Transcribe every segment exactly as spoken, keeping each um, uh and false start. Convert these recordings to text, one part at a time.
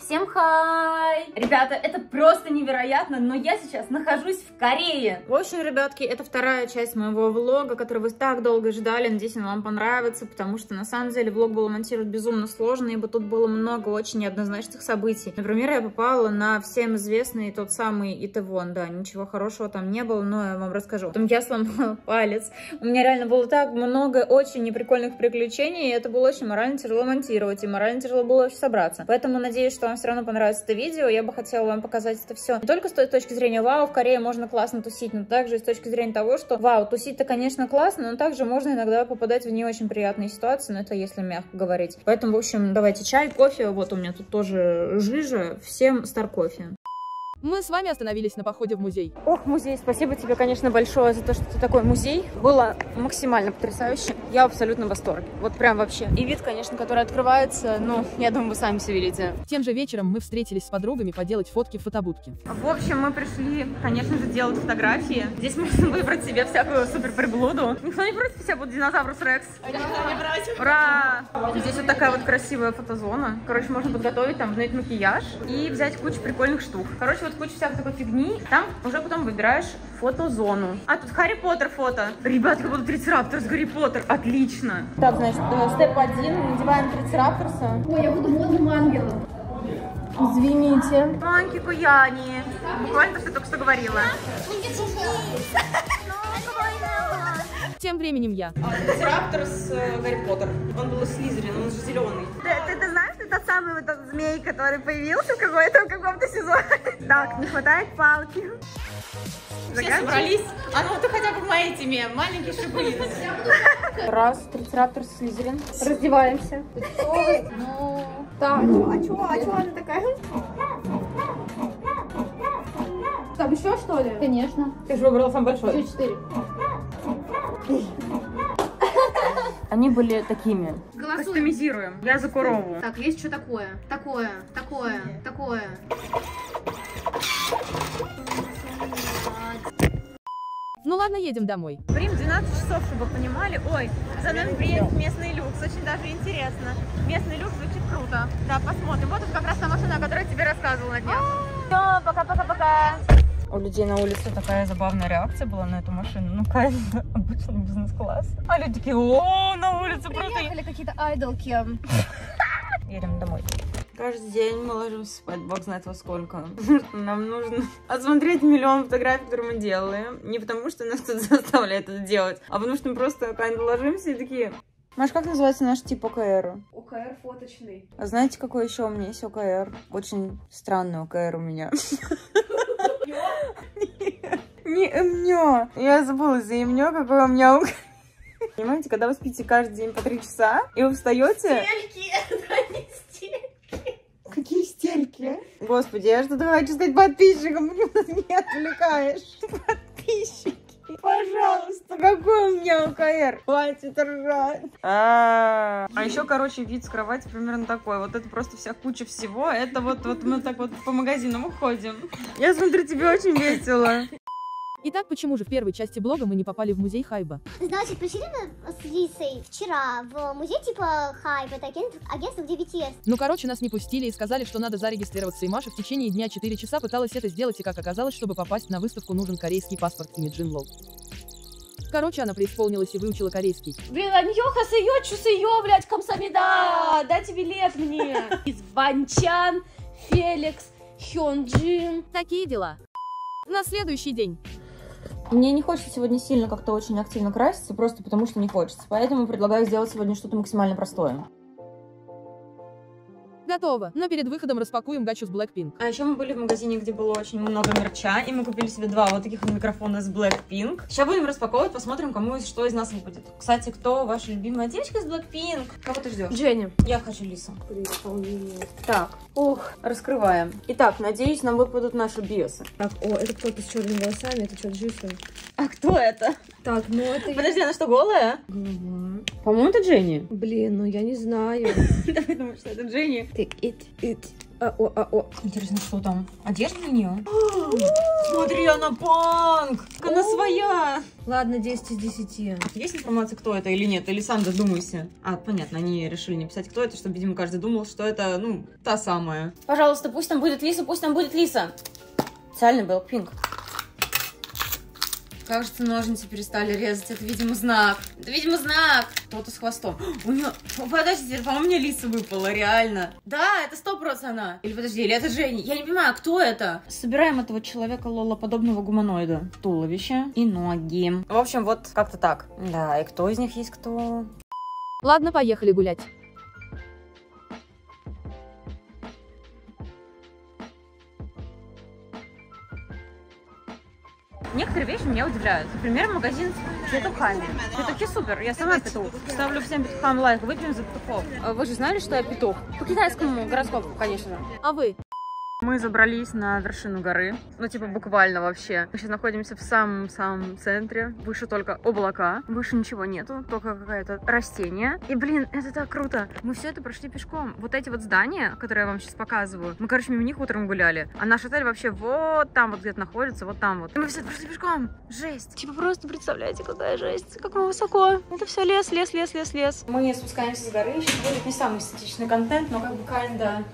Всем хай! Ребята, это просто невероятно, но я сейчас нахожусь в Корее. В общем, ребятки, это вторая часть моего влога, который вы так долго ждали. Надеюсь, он вам понравится, потому что на самом деле влог было монтировать безумно сложно, ибо тут было много очень неоднозначных событий. Например, я попала на всем известный тот самый Itaewon. Да, ничего хорошего там не было, но я вам расскажу. Потом я сломала палец. У меня реально было так много очень неприкольных приключений, и это было очень морально тяжело монтировать, и морально тяжело было вообще собраться. Поэтому надеюсь, что вам все равно понравится это видео. Я бы хотела вам показать это все не только с той точки зрения, вау, в Корее можно классно тусить, но также и с точки зрения того, что, вау, тусить-то, конечно, классно, но также можно иногда попадать в не очень приятные ситуации, но это если мягко говорить. Поэтому, в общем, давайте чай, кофе, вот у меня тут тоже жижа, всем стар кофе. Мы с вами остановились на походе в музей. Ох, музей, спасибо тебе, конечно, большое за то, что ты такой музей. Было максимально потрясающе. Я абсолютно в восторге. Вот прям вообще. И вид, конечно, который открывается, ну, я думаю, вы сами все видите. Тем же вечером мы встретились с подругами поделать фотки в фотобудке. В общем, мы пришли, конечно же, делать фотографии. Здесь можно выбрать себе всякую супер приблуду. Никто не против, себя будет динозаврус Рекс. Ура! Здесь вот такая вот красивая фотозона. Короче, можно подготовить, там, взять макияж и взять кучу прикольных штук. Короче, вот куча всякой такой фигни. Там уже потом выбираешь фотозону. А тут Гарри Поттер фото. Ребят, как будто Трицераптор с Гарри Поттер. Отлично. Так, значит, степ один. Надеваем Трицерапторса. Ой, я буду модным ангелом. Извините. Манки Куяни. Буквально то, что я только что говорила. Тем временем я. Трицераптор с э, Гарри Поттер. Он был из Слизерина, он же зеленый. Ты, ты, ты знаешь, это тот самый вот этот змей, который появился в какой-то в каком-то сезоне? Так, не хватает палки. Все собрались. А ну ты хотя бы в моей теме. Маленький шипы. Раз, Трицераптор с Слизерин. Раздеваемся. Ну... Так, а чё, а чё она такая? Там еще что ли? Конечно. Ты же выбрала самый большой. Еще четыре. Они были такими. Голосуем. Кастомизируем. Я за корову. Так, есть что такое? Такое, такое, такое. Ну ладно, едем домой. Время двенадцать часов, чтобы вы понимали. Ой, за нами приедет местный люкс. Очень даже интересно. Местный люкс звучит круто. Да, посмотрим. Вот это как раз та машина, о которой я тебе рассказывала на днях. Все, пока-пока-пока. У людей на улице такая забавная реакция была на эту машину. Ну, конечно, обычный бизнес-класс. А люди такие, о, на улице просто... Приехали какие-то айдолки. Едем домой. Каждый день мы ложимся спать, бог знает во сколько. Нам нужно отсмотреть миллион фотографий, которые мы делаем. Не потому, что нас кто-то заставляет это делать, а потому что мы просто когда ложимся и такие... Маш, как называется наш тип ОКР? ОКР фоточный. А знаете, какой еще у меня есть ОКР? Очень странный ОКР у меня. Не эмнё. Я забыла за эмнё, какой у меня ОКР. Понимаете, когда вы спите каждый день по три часа, и вы встаете... Стельки, это не стельки. Какие стельки? Господи, я что-то хочу сказать подписчикам, почему ты меня отвлекаешь? Подписчики, пожалуйста, какой у меня ОКР? Хватит ржать. А, а еще, короче, вид с кровати примерно такой. Вот это просто вся куча всего. Это вот, вот мы так вот по магазинам уходим. Я смотрю, тебе очень весело. Итак, почему же в первой части блога мы не попали в музей Хайба? Значит, пришли мы с Лисой вчера в музей типа Хайп, это агент, агентство, где би ти эс. Ну, короче, нас не пустили и сказали, что надо зарегистрироваться, и Маша в течение дня четыре часа пыталась это сделать, и как оказалось, чтобы попасть на выставку, нужен корейский паспорт Имиджин Лоу. Короче, она преисполнилась и выучила корейский. Блин, аньёха сыё, чу сыё, блядь, комсамида, дайте билет мне. Из Ванчан, Феликс, Хёнджин. Такие дела. На следующий день. Мне не хочется сегодня сильно как-то очень активно краситься, просто потому что не хочется. Поэтому предлагаю сделать сегодня что-то максимально простое. Готово, но перед выходом распакуем гачу с Blackpink. А еще мы были в магазине, где было очень много мерча, и мы купили себе два вот таких микрофона с Blackpink. Сейчас будем распаковывать, посмотрим, кому из что из нас выпадет. Кстати, кто ваша любимая девочка с Blackpink? Кого ты ждешь? Дженни. Я хочу Лису. Так, ух, раскрываем. Итак, надеюсь, нам выпадут наши биосы. Так, о, это кто-то с черными волосами, это что, Джисон? А кто это? Так, ну это... Подожди, она что, голая? Голова. По-моему, это Дженни. Блин, ну я не знаю. Давай думаю, что это Дженни. Так, ит, ит. А, о, а, о. Интересно, что там? Одежда на нее? Смотри, она панк! Она своя! Ладно, десять из десяти. Есть информация, кто это или нет? Или сам додумайся. А, понятно, они решили не писать, кто это, чтобы, видимо, каждый думал, что это, ну, та самая. Пожалуйста, пусть там будет Лиса, пусть там будет Лиса. Специальный был пинг. Кажется, ножницы перестали резать. Это, видимо, знак. Это, видимо, знак. Кто-то с хвостом. У нее... Подождите, по-моему, мне Лиса выпала, реально. Да, это сто процентов она. Или подожди, или это Женя. Я не понимаю, кто это? Собираем этого человека лолоподобного гуманоида. Туловище и ноги. В общем, вот как-то так. Да, и кто из них есть кто? Ладно, поехали гулять. Некоторые вещи меня удивляют. Например, магазин с петухами. Петухи супер, я сама петух. Ставлю всем петухам лайк, выпьем за петухов. Вы же знали, что я петух? По китайскому гороскопу, конечно же. А вы? Мы забрались на вершину горы, ну типа буквально вообще. Мы сейчас находимся в самом-самом центре, выше только облака, выше ничего нету, только какое-то растение. И блин, это так круто. Мы все это прошли пешком. Вот эти вот здания, которые я вам сейчас показываю, мы, короче, мимо них утром гуляли. А наш отель вообще вот там вот где-то находится, вот там вот. И мы все это прошли пешком. Жесть. Типа просто представляете, какая жесть, как мы высоко. Это все лес, лес, лес, лес, лес. Мы спускаемся с горы, сейчас будет не самый эстетичный контент, но как бы kinda...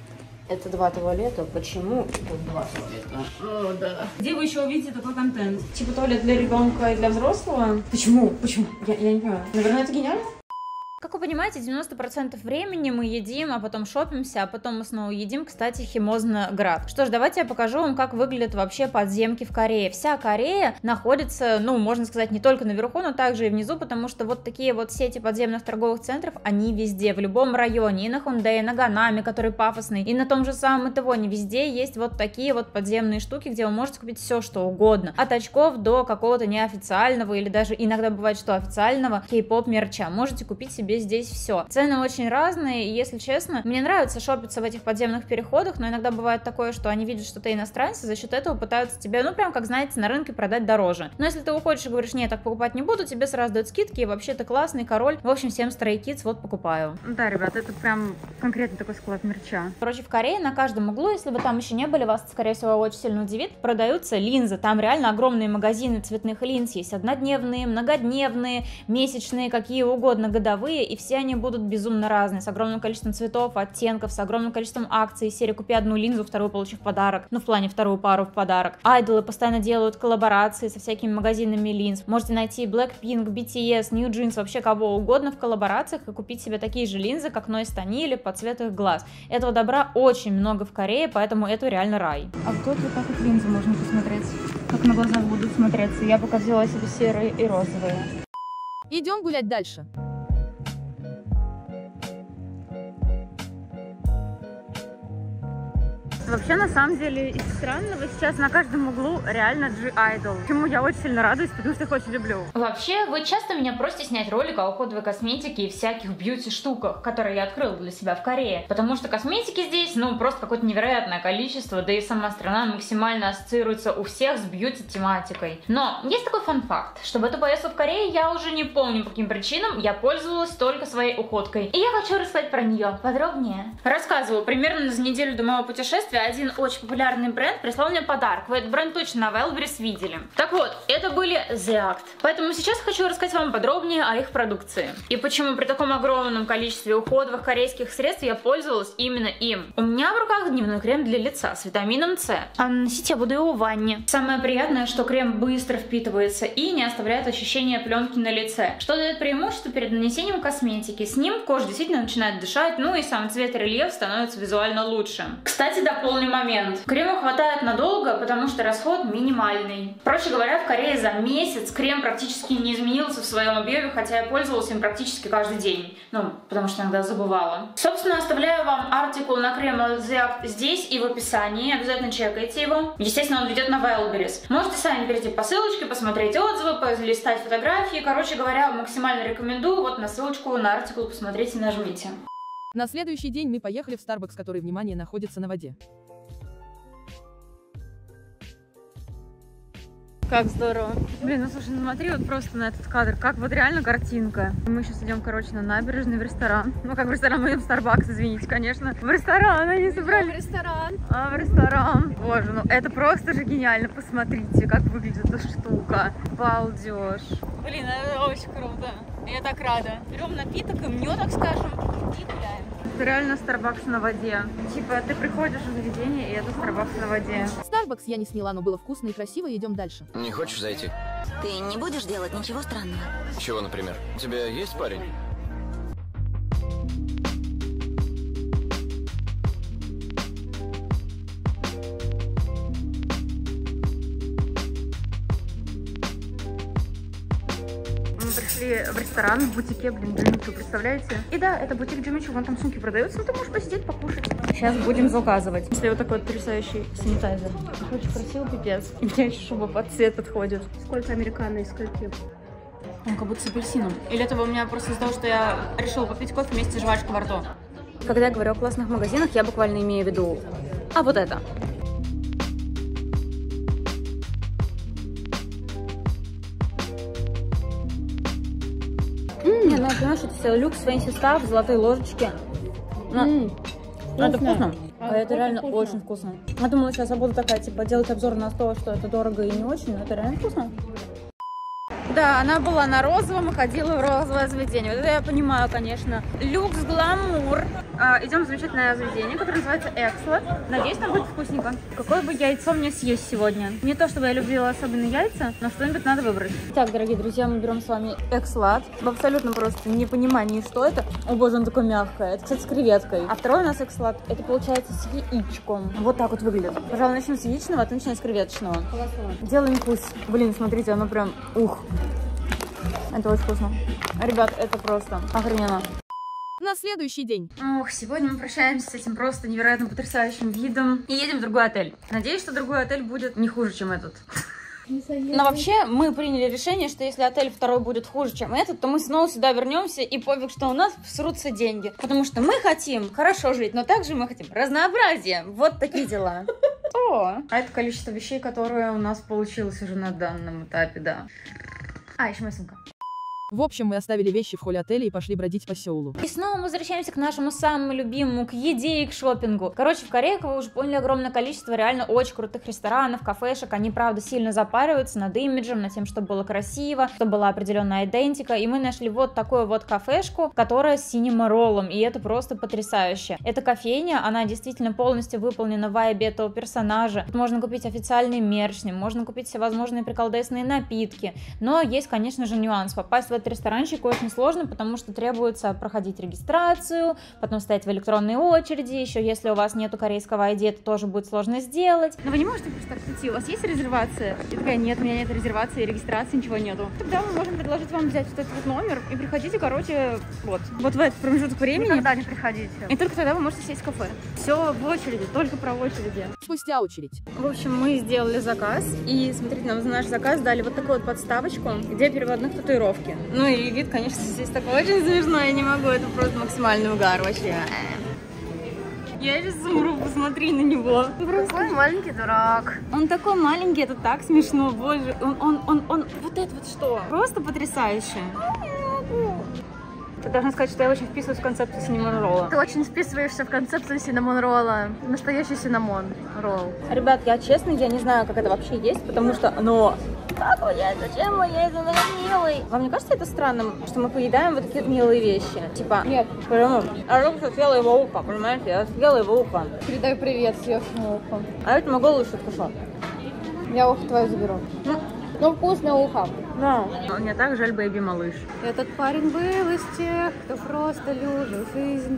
Это два туалета. Почему тут два туалета? О, да. Где вы еще увидите такой контент? Типа туалет для ребенка и для взрослого? Почему? Почему? Я, я не понимаю. Наверное, это гениально? Как вы понимаете, девяносто процентов времени мы едим, а потом шопимся, а потом мы снова едим, кстати, Химозно-Град. Что ж, давайте я покажу вам, как выглядят вообще подземки в Корее. Вся Корея находится, ну, можно сказать, не только наверху, но также и внизу, потому что вот такие вот сети подземных торговых центров, они везде, в любом районе, и на Хундэе, и на Ганаме, который пафосный, и на том же самом Итавоне, везде есть вот такие вот подземные штуки, где вы можете купить все, что угодно. От очков до какого-то неофициального, или даже иногда бывает, что официального кей-поп мерча. Можете купить себе здесь все. Цены очень разные, и если честно, мне нравится шопиться в этих подземных переходах, но иногда бывает такое, что они видят, что ты иностранец, и за счет этого пытаются тебе, ну прям как знаете, на рынке продать дороже. Но если ты уходишь и говоришь, нет, так покупать не буду, тебе сразу дают скидки, и вообще ты классный король. В общем, всем Stray Kids вот покупаю. Да, ребят, это прям конкретно такой склад мерча. Короче, в Корее на каждом углу, если вы там еще не были, вас, скорее всего, очень сильно удивит, продаются линзы. Там реально огромные магазины цветных линз есть, однодневные, многодневные, месячные, какие угодно, годовые, и все они будут безумно разные, с огромным количеством цветов, оттенков, с огромным количеством акций, серии «Купи одну линзу, вторую получи в подарок», ну в плане вторую пару в подарок. Айдолы постоянно делают коллаборации со всякими магазинами линз, можете найти Blackpink, би ти эс, New Jeans, вообще кого угодно в коллаборациях и купить себе такие же линзы, как Noise Tani или под цвет их глаз. Этого добра очень много в Корее, поэтому это реально рай. А вот тут вот так вот линзы можно посмотреть, как на глазах будут смотреться. Я пока взяла себе серые и розовые. Идем гулять дальше. Вообще, на самом деле, из странного сейчас на каждом углу реально G-Idol. Чему я очень сильно радуюсь, потому что их очень люблю. Вообще, вы часто меня просите снять ролик о уходовой косметике и всяких бьюти-штуках, которые я открыла для себя в Корее. Потому что косметики здесь, ну, просто какое-то невероятное количество, да и сама страна максимально ассоциируется у всех с бьюти-тематикой. Но есть такой фан-факт, что в эту поездку в Корее я уже не помню, по каким причинам я пользовалась только своей уходкой. И я хочу рассказать про нее подробнее. Рассказываю, примерно за неделю до моего путешествия один очень популярный бренд прислал мне подарок. Вы этот бренд точно на Wildberries видели. Так вот, это были The Act. Поэтому сейчас хочу рассказать вам подробнее о их продукции. И почему при таком огромном количестве уходовых корейских средств я пользовалась именно им. У меня в руках дневной крем для лица с витамином С. А наносить я буду его в ванне. Самое приятное, что крем быстро впитывается и не оставляет ощущения пленки на лице, что дает преимущество перед нанесением косметики. С ним кожа действительно начинает дышать, ну и сам цвет и рельеф становится визуально лучше. Кстати, дополнительный момент. Крема хватает надолго, потому что расход минимальный. Проще говоря, в Корее за месяц крем практически не изменился в своем объеме, хотя я пользовалась им практически каждый день. Ну, потому что иногда забывала. Собственно, оставляю вам артикул на крем The Act здесь и в описании. Обязательно чекайте его. Естественно, он ведет на Wildberries. Можете сами перейти по ссылочке, посмотреть отзывы, полистать фотографии. Короче говоря, максимально рекомендую. Вот на ссылочку на артикул посмотрите и нажмите. На следующий день мы поехали в Starbucks, который, внимание, находится на воде. Как здорово. Блин, ну слушай, ну смотри вот просто на этот кадр, как вот реально картинка. Мы сейчас идем, короче, на набережную в ресторан. Ну как в ресторан, мы идем в Starbucks, извините, конечно. В ресторан, они собрали. В ресторан. А, в ресторан. Боже, ну это просто же гениально. Посмотрите, как выглядит эта штука. Балдеж. Блин, это очень круто. Я так рада. Берем напиток и мне, так скажем, и гуляем. Это реально Starbucks на воде. Типа, ты приходишь в заведение, и это Starbucks на воде. Starbucks я не сняла, но было вкусно и красиво, идем дальше. Не хочешь зайти? Ты не будешь делать ничего странного? Чего, например? У тебя есть парень? Мы пришли в ресторан в бутике, блин, Джимичу, представляете? И да, это бутик Джимичу, вон там сумки продаются, но ты можешь посидеть, покушать. Сейчас будем заказывать. Если вот такой вот потрясающий санитайзер. Очень красивый, пипец. И мне еще шуба под цвет подходит. Сколько американо и скольки? Он как будто с апельсином. Или это у меня просто из-за того, что я решила попить кофе вместе с жвачкой во рту. Когда я говорю о классных магазинах, я буквально имею в виду, а вот это. Не, ну, понимаешь, это все люкс, фэнси став, золотые ложечки. Ну, М, это вкусно. вкусно. А, А это очень реально вкусно. очень вкусно. Я думала, сейчас я буду такая, типа, делать обзор на то, что это дорого и не очень, но это реально вкусно. Да, она была на розовом и ходила в розовое заведение. Вот это я понимаю, конечно. Люкс, гламур. А, идем в замечательное заведение, которое называется Экслот. Надеюсь, там будет вкусненько. Какое бы яйцо мне съесть сегодня? Не то, чтобы я любила особенно яйца, но что-нибудь надо выбрать. Так, дорогие друзья, мы берем с вами Экслот. В абсолютно просто непонимании, что это. О боже, он такой мягкий. Это, кстати, с креветкой. А второй у нас Экслот, это получается с яичком. Вот так вот выглядит. Пожалуй, начнем с яичного, а ты начинаешь с креветочного. Делаем вкус. Блин, смотрите, оно прям, ух. Это очень вкусно. Ребят, это просто охрененно. На следующий день. Ох, сегодня мы прощаемся с этим просто невероятно потрясающим видом и едем в другой отель. Надеюсь, что другой отель будет не хуже, чем этот. Но вообще мы приняли решение, что если отель второй будет хуже, чем этот, то мы снова сюда вернемся и пофиг, что у нас всрутся деньги. Потому что мы хотим хорошо жить, но также мы хотим разнообразия. Вот такие дела. О, а это количество вещей, которые у нас получилось уже на данном этапе, да. А, еще моя сумка. В общем, мы оставили вещи в холле отеля и пошли бродить по Сеулу. И снова мы возвращаемся к нашему самому любимому, к еде и к шопингу. Короче, в Корее, как вы уже поняли, огромное количество реально очень крутых ресторанов, кафешек. Они, правда, сильно запариваются над имиджем, над тем, чтобы было красиво, чтобы была определенная идентика. И мы нашли вот такую вот кафешку, которая с синема-роллом, и это просто потрясающе. Эта кофейня, она действительно полностью выполнена в вайбе этого персонажа. Тут можно купить официальный мерч, можно купить всевозможные приколдесные напитки. Но есть, конечно же, нюанс. Попасть в этот ресторанчик очень сложно, потому что требуется проходить регистрацию, потом стоять в электронной очереди, еще если у вас нету корейского ай ди, это тоже будет сложно сделать. Но вы не можете просто так прийти, у вас есть резервация? И такая, нет, у меня нет резервации, регистрации, ничего нету. Тогда мы можем предложить вам взять вот этот вот номер и приходите, короче, вот, вот в этот промежуток времени. Никогда не приходите. И только тогда вы можете сесть в кафе. Все в очереди, только про очереди. Спустя очередь. В общем, мы сделали заказ, и смотрите, нам за наш заказ дали вот такую вот подставочку, где переводных татуировки. Ну и вид, конечно, здесь такой очень смешной, я не могу, это просто максимальный угар вообще. Я сейчас умру, посмотри на него. Какой маленький дурак. Он такой маленький, это так смешно, боже. Он, он, он, он, вот это вот что? Просто потрясающе. Я должна сказать, что я очень вписываюсь в концепцию синнамон-ролла. Ты очень вписываешься в концепцию синнамон-ролла. Настоящий синнамон-ролл. Ребят, я честно, я не знаю, как это вообще есть, потому что оно... Как вы есть? Зачем вы есть? Он такой милый. Вам не кажется это странным, что мы поедаем вот такие вот милые вещи? Типа... Нет. Потому а я только съела его ухо, понимаете? Я съела его ухо. Передай привет съевшему уху. А это могу лучше вкусно. Я ухо твое заберу. Ну, Ну, вкусное ухо. да. Мне так жаль, бэйби-малыш. Этот парень был из тех, кто просто любил жизнь.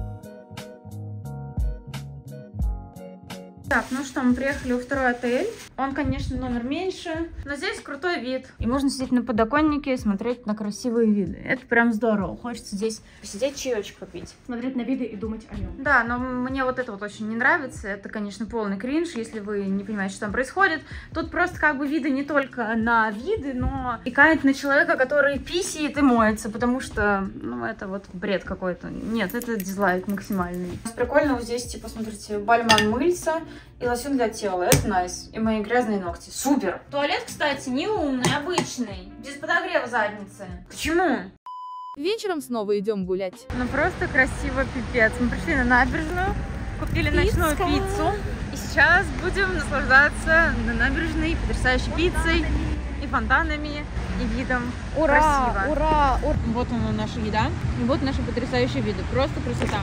Так, ну что, мы приехали во второй отель. Он, конечно, номер меньше, но здесь крутой вид. И можно сидеть на подоконнике и смотреть на красивые виды. Это прям здорово. Хочется здесь посидеть, чаечек попить. Смотреть на виды и думать о нем. Да, но мне вот это вот очень не нравится. Это, конечно, полный кринж, если вы не понимаете, что там происходит. Тут просто как бы виды не только на виды, но и кает на человека, который писает и моется, потому что, ну, это вот бред какой-то. Нет, это дизлайк максимальный. Прикольно вот здесь, типа, смотрите, бальман мыльца и лосьон для тела. Это найс. И мои грязные ногти. Супер! Туалет, кстати, не умный, обычный. Без подогрева задницы. Почему? Вечером снова идем гулять. Ну просто красиво, пипец. Мы пришли на набережную, купили ночную пиццу. И сейчас будем наслаждаться на набережной потрясающей пиццей и фонтанами, и видом. Ура! Красиво. Ура! Ура! Вот она, наша еда. И вот наши потрясающие виды. Просто красота.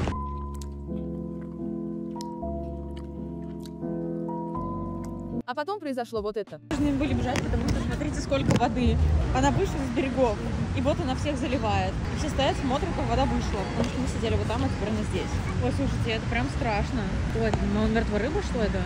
А потом произошло вот это. Должны были бежать, потому что смотрите, сколько воды. Она вышла с берегов, и вот она всех заливает. И все стоят, смотрят, как вода вышла, потому что мы сидели вот там, а теперь она здесь. Ой, слушайте, это прям страшно. Что это? Ну, мертвая рыба, что это?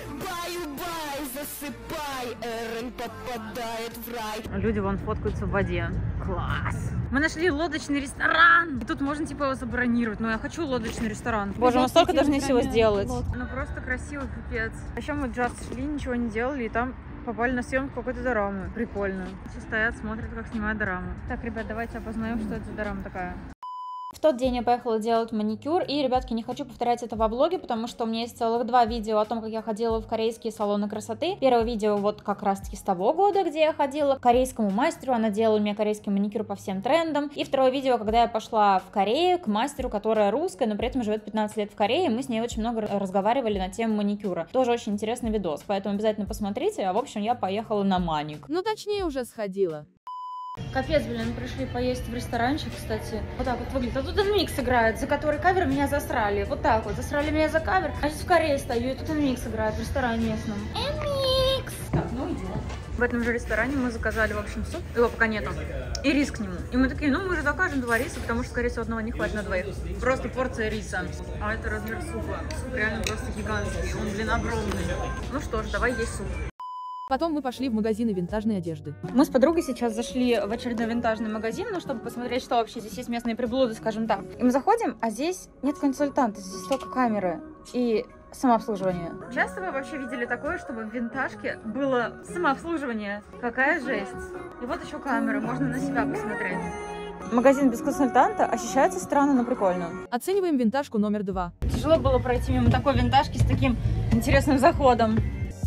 Баю-бай, засыпай, Эрен попадает в рай. Люди вон фоткаются в воде. Класс! Мы нашли лодочный ресторан. И тут можно типа его забронировать. Но я хочу лодочный ресторан. Боже, мы столько должны всего сделать. Ну просто красивый пипец. Еще мы just шли, ничего не делали, и там попали на съемку какой-то дорамы. Прикольно. Все стоят, смотрят, как снимают дораму. Так, ребят, давайте опознаем, что это за дорама такая. В тот день я поехала делать маникюр, и, ребятки, не хочу повторять это во влоге, потому что у меня есть целых два видео о том, как я ходила в корейские салоны красоты. Первое видео вот как раз-таки с того года, где я ходила к корейскому мастеру, она делала мне корейский маникюр по всем трендам. И второе видео, когда я пошла в Корею к мастеру, которая русская, но при этом живет пятнадцать лет в Корее, и мы с ней очень много разговаривали на тему маникюра. Тоже очень интересный видос, поэтому обязательно посмотрите. А в общем, я поехала на маник. Ну, точнее, уже сходила. Капец, блин, пришли поесть в ресторанчик, кстати. Вот так вот выглядит. А тут микс играет, за который кавер меня засрали. Вот так вот, засрали меня за кавер. А здесь в Корее стою, и тут микс играет в ресторане местном. Микс! Так, ну идем. В этом же ресторане мы заказали, в общем, суп. Его пока нету. И рис к нему. И мы такие, ну мы же закажем два риса, потому что, скорее всего, одного не хватит на двоих. Просто порция риса. А это размер супа. Суп реально просто гигантский. Он, блин, огромный. Ну что ж, давай есть суп. Потом мы пошли в магазины винтажной одежды. Мы с подругой сейчас зашли в очередной винтажный магазин, ну, чтобы посмотреть, что вообще здесь есть местные приблуды, скажем так. И мы заходим, а здесь нет консультанта, здесь только камеры и самообслуживание. Часто вы вообще видели такое, чтобы в винтажке было самообслуживание? Какая жесть. И вот еще камеры, можно на себя посмотреть. Магазин без консультанта ощущается странно, но прикольно. Оцениваем винтажку номер два. Тяжело было пройти мимо такой винтажки с таким интересным заходом.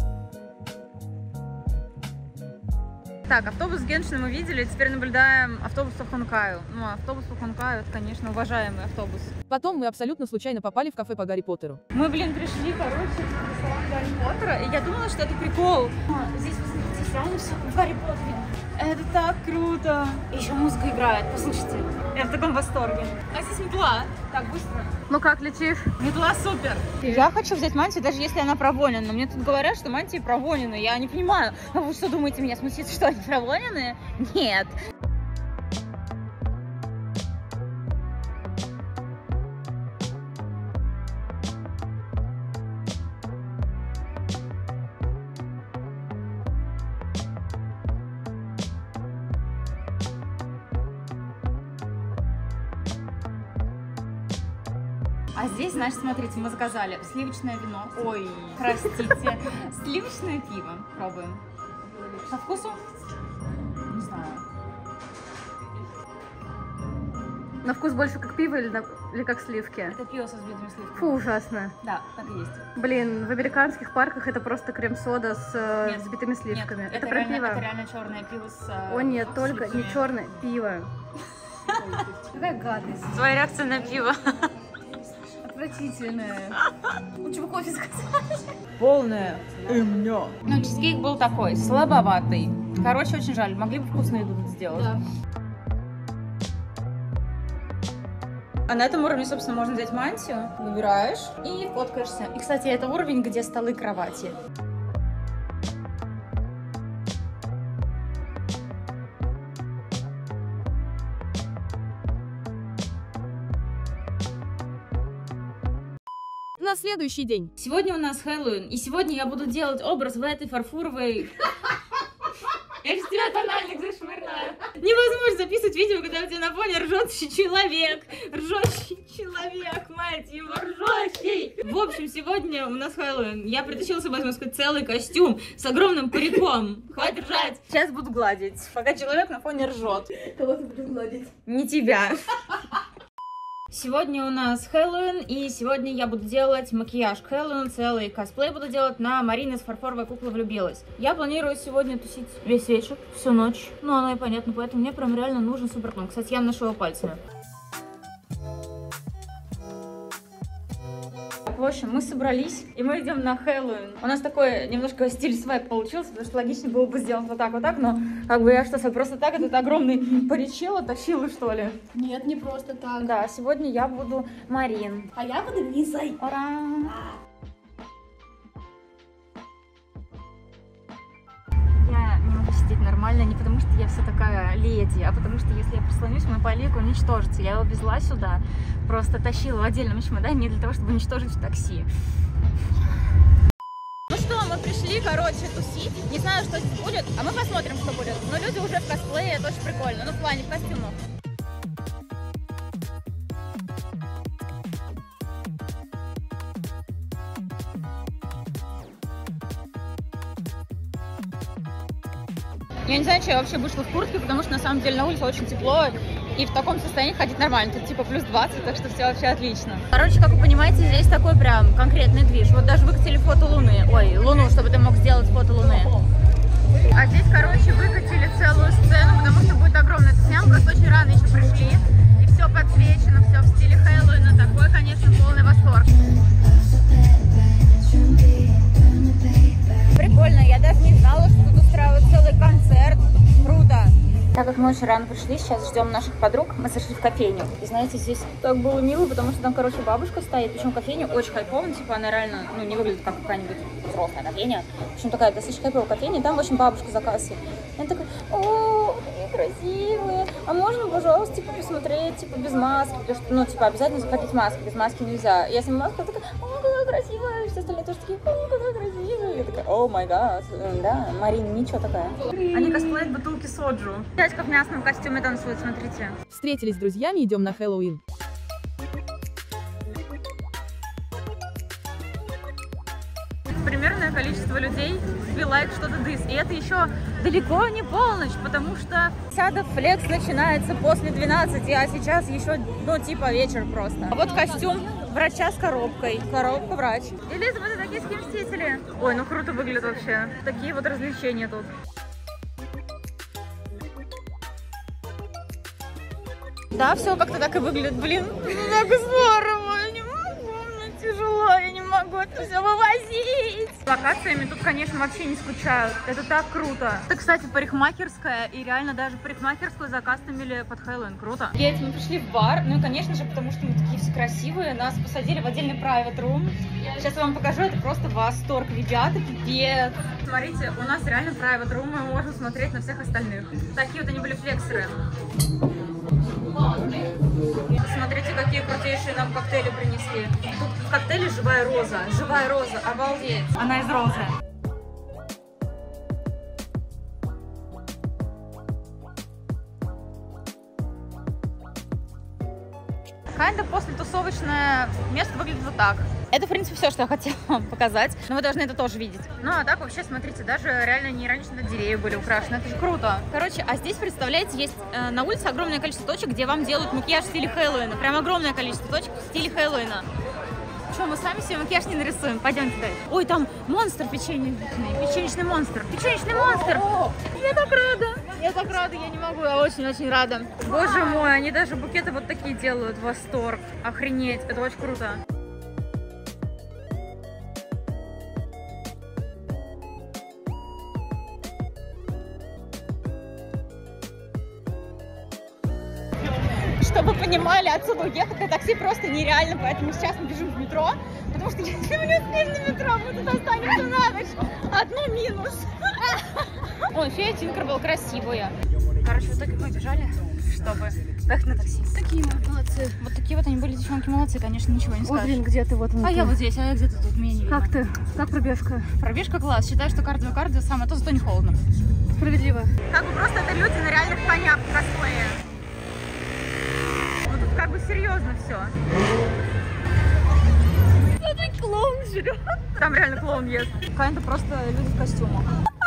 Так, автобус с Геншином мы видели, теперь наблюдаем автобус по Хонкаю. Ну, автобус по Хонкаю, это, конечно, уважаемый автобус. Потом мы абсолютно случайно попали в кафе по Гарри Поттеру. Мы, блин, пришли, короче, в ресторан Гарри Поттера, и я думала, что это прикол. А, здесь, посмотрите, здесь реально все в Гарри Поттере. Это так круто. И еще музыка играет, послушайте. Я в таком восторге. А здесь метла. Так, быстро. Ну как, летишь? Метла супер. Я хочу взять мантию, даже если она провонена. Мне тут говорят, что мантии провонены. Я не понимаю. А вы что думаете, меня смутит, что они провонены? Нет. А здесь, значит, смотрите, мы заказали сливочное вино. Ой, простите. Сливочное пиво. Пробуем. По вкусу? Не знаю. На вкус больше как пиво или, на... или как сливки? Это пиво со сбитыми сливками. Фу, ужасно. Да, так и есть. Блин, в американских парках это просто крем-сода с Нет, взбитыми сливками. Нет, это, это про реально, пиво. Это реально черное пиво с... О нет, с только сливками. не черное, пиво. Какая гадость. Твоя реакция на пиво. Отвратительное. Лучше бы кофе заказать. Полное имя. Ну, чизкейк был такой, слабоватый. Короче, очень жаль. Могли бы вкусную еду сделать. Да. А на этом уровне, собственно, можно взять мантию, выбираешь и фоткаешься. И, кстати, это уровень, где столы и кровати. На следующий день. Сегодня у нас Хэллоуин, и сегодня я буду делать образ в этой фарфоровой... Я же тебя тональник зашвыряю. Невозможно записывать видео, когда у тебя на фоне ржущий человек. Ржущий человек, мать его, ржущий. В общем, сегодня у нас Хэллоуин. Я притащила с собой, можно сказать, целый костюм с огромным париком. Хватит ржать. Сейчас буду гладить, пока человек на фоне ржет. Кого ты будешь гладить? Не тебя. Сегодня у нас Хэллоуин, и сегодня я буду делать макияж к Хэллоуину, целый косплей буду делать на Марина из фарфоровой куклы влюбилась. Я планирую сегодня тусить весь вечер, всю ночь. Ну, оно и понятно, поэтому мне прям реально нужен суперплан. Кстати, я наношу его пальцами. В общем, мы собрались, и мы идем на Хэллоуин. У нас такой немножко стиль свайп получился, потому что логично было бы сделать вот так, вот так, но как бы я что, просто так этот огромный паричело тащила, что ли? Нет, не просто так. Да, сегодня я буду Марин. А я буду Лизой. Ура! Я не могу сидеть нормально не потому, что я вся такая леди, а потому что если я прислонюсь, мой полик уничтожится. Я его везла сюда, просто тащила в отдельном чемодане для того, чтобы уничтожить в такси. Ну что, мы пришли, короче, тусить. Не знаю, что здесь будет, а мы посмотрим, что будет. Но люди уже в косплее, это очень прикольно. Ну, в плане в костюмах. Я не знаю, что я вообще вышла в куртке, потому что на самом деле на улице очень тепло, и в таком состоянии ходить нормально. Тут типа плюс двадцать, так что все вообще отлично. Короче, как вы понимаете, здесь такой прям конкретный движ. Вот даже выкатили фото Луны, ой, Луну, чтобы ты мог сделать фото Луны. А здесь, короче, выкатили целую сцену, потому что будет огромная тусня. Мы просто очень рано еще пришли, и все подсвечено, все в стиле Хэллоуина. Такой, конечно, полный восторг. Прикольно, я даже не знала, что тут устраивают целый концерт. Круто. Так как мы очень рано пришли, сейчас ждем наших подруг. Мы зашли в кофейню. И знаете, здесь так было мило, потому что там, короче, бабушка стоит. Причем кофейня очень хайповая, типа она реально, ну, не выглядит как какая-нибудь взрослая кофейня. В общем, такая достаточно хайповая кофейня. И там очень бабушка за кассой. И она такая: о, какие красивые. А можно, пожалуйста, типа, посмотреть, типа, без маски? Потому что, ну, типа, обязательно заходить в маске. Без маски нельзя. И я сниму маску, такая: о, какая красивая. Все остальные тоже такие: о, какая красивая. Я такая: о май гад. Да, Марина, ничего такая. Они косплеят бутылки соджу. Дядька в мясном костюме танцует, смотрите. Встретились с друзьями, идем на Хэллоуин. Примерное количество людей вбивает что-то дыс. И это еще далеко не полночь, потому что Садов флекс начинается после двенадцати, а сейчас еще, ну, типа вечер просто. А вот костюм врача с коробкой. Коробка врач. Элизабет, это токийские мстители. Ой, ну круто выглядит вообще. Такие вот развлечения тут. Да, все как-то так и выглядит, блин. Так здорово, я не могу, мне тяжело, я не могу это все вывозить. С локациями тут, конечно, вообще не скучают. Это так круто. Это, кстати, парикмахерская, и реально даже парикмахерскую закастомили под Хэллоуин. Круто. Едем, мы пришли в бар, ну и, конечно же, потому что мы такие все красивые, нас посадили в отдельный private room. Сейчас я вам покажу, это просто восторг, ребята, пипец. Смотрите, у нас реально private room, мы можем смотреть на всех остальных. Такие вот они были флексеры. Смотрите, какие крутейшие нам коктейли принесли. Тут в коктейле живая роза. Живая роза, обалдеть. Она из розы. Kinda после тусовочное место выглядит вот так. Это, в принципе, все, что я хотела вам показать. Но вы должны это тоже видеть. Ну, а так вообще, смотрите, даже реально не иронично деревья были украшены. Это же круто. Короче, а здесь, представляете, есть э, на улице огромное количество точек, где вам делают макияж в стиле Хэллоуина. Прям огромное количество точек в стиле Хэллоуина. Что, мы сами себе макияж не нарисуем? Пойдемте дальше. Ой, там монстр печенечный. Печенечный монстр. Печенечный монстр. Я так рада. Я так рада, я не могу. Я очень-очень рада. Боже мой, они даже букеты вот такие делают. Восторг. Охренеть. Это очень круто. Чтобы вы понимали, отсюда уехать на такси просто нереально, поэтому сейчас мы бежим в метро, потому что если мы не успеем на метро, мы тут останемся на ночь. Одно минус. Ой, фея Тинкербелл красивая. Короче, в итоге мы бежали, чтобы поехать на такси. Такие мы молодцы. ты? Вот такие вот они были, девчонки, молодцы, конечно, ничего не Ой, скажешь. блин, где ты? Вот он. А я вот здесь, а я где-то тут, меня не видно. Как ты? Как пробежка? Пробежка класс. Считаю, что кардио-кардио самое то, зато не холодно. Справедливо. Как бы просто это люди на реальных конях в косплее. Вот тут как бы серьезно все. Смотри, клоун жрет. Там реально клоун ест. Какая-то просто люди в костюмах.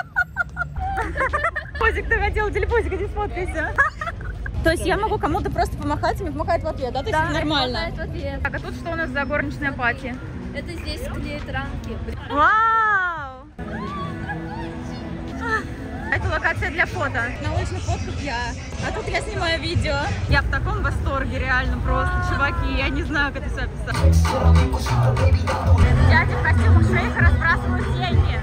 Позик, ты хотел телепозик, иди сфоткайся. То есть я могу кому-то просто помахать, и мне помахать в ответ, да? То есть Да, нормально. хватает в ответ. Так, а тут что у нас за горничная пати? Это здесь клеят рамки. Вау! Это локация для фото. На уличных фотках я, а тут я снимаю видео. Я в таком восторге, реально просто, чуваки, я не знаю, как это все описать. Дяди в костюмах шейха разбрасывают деньги.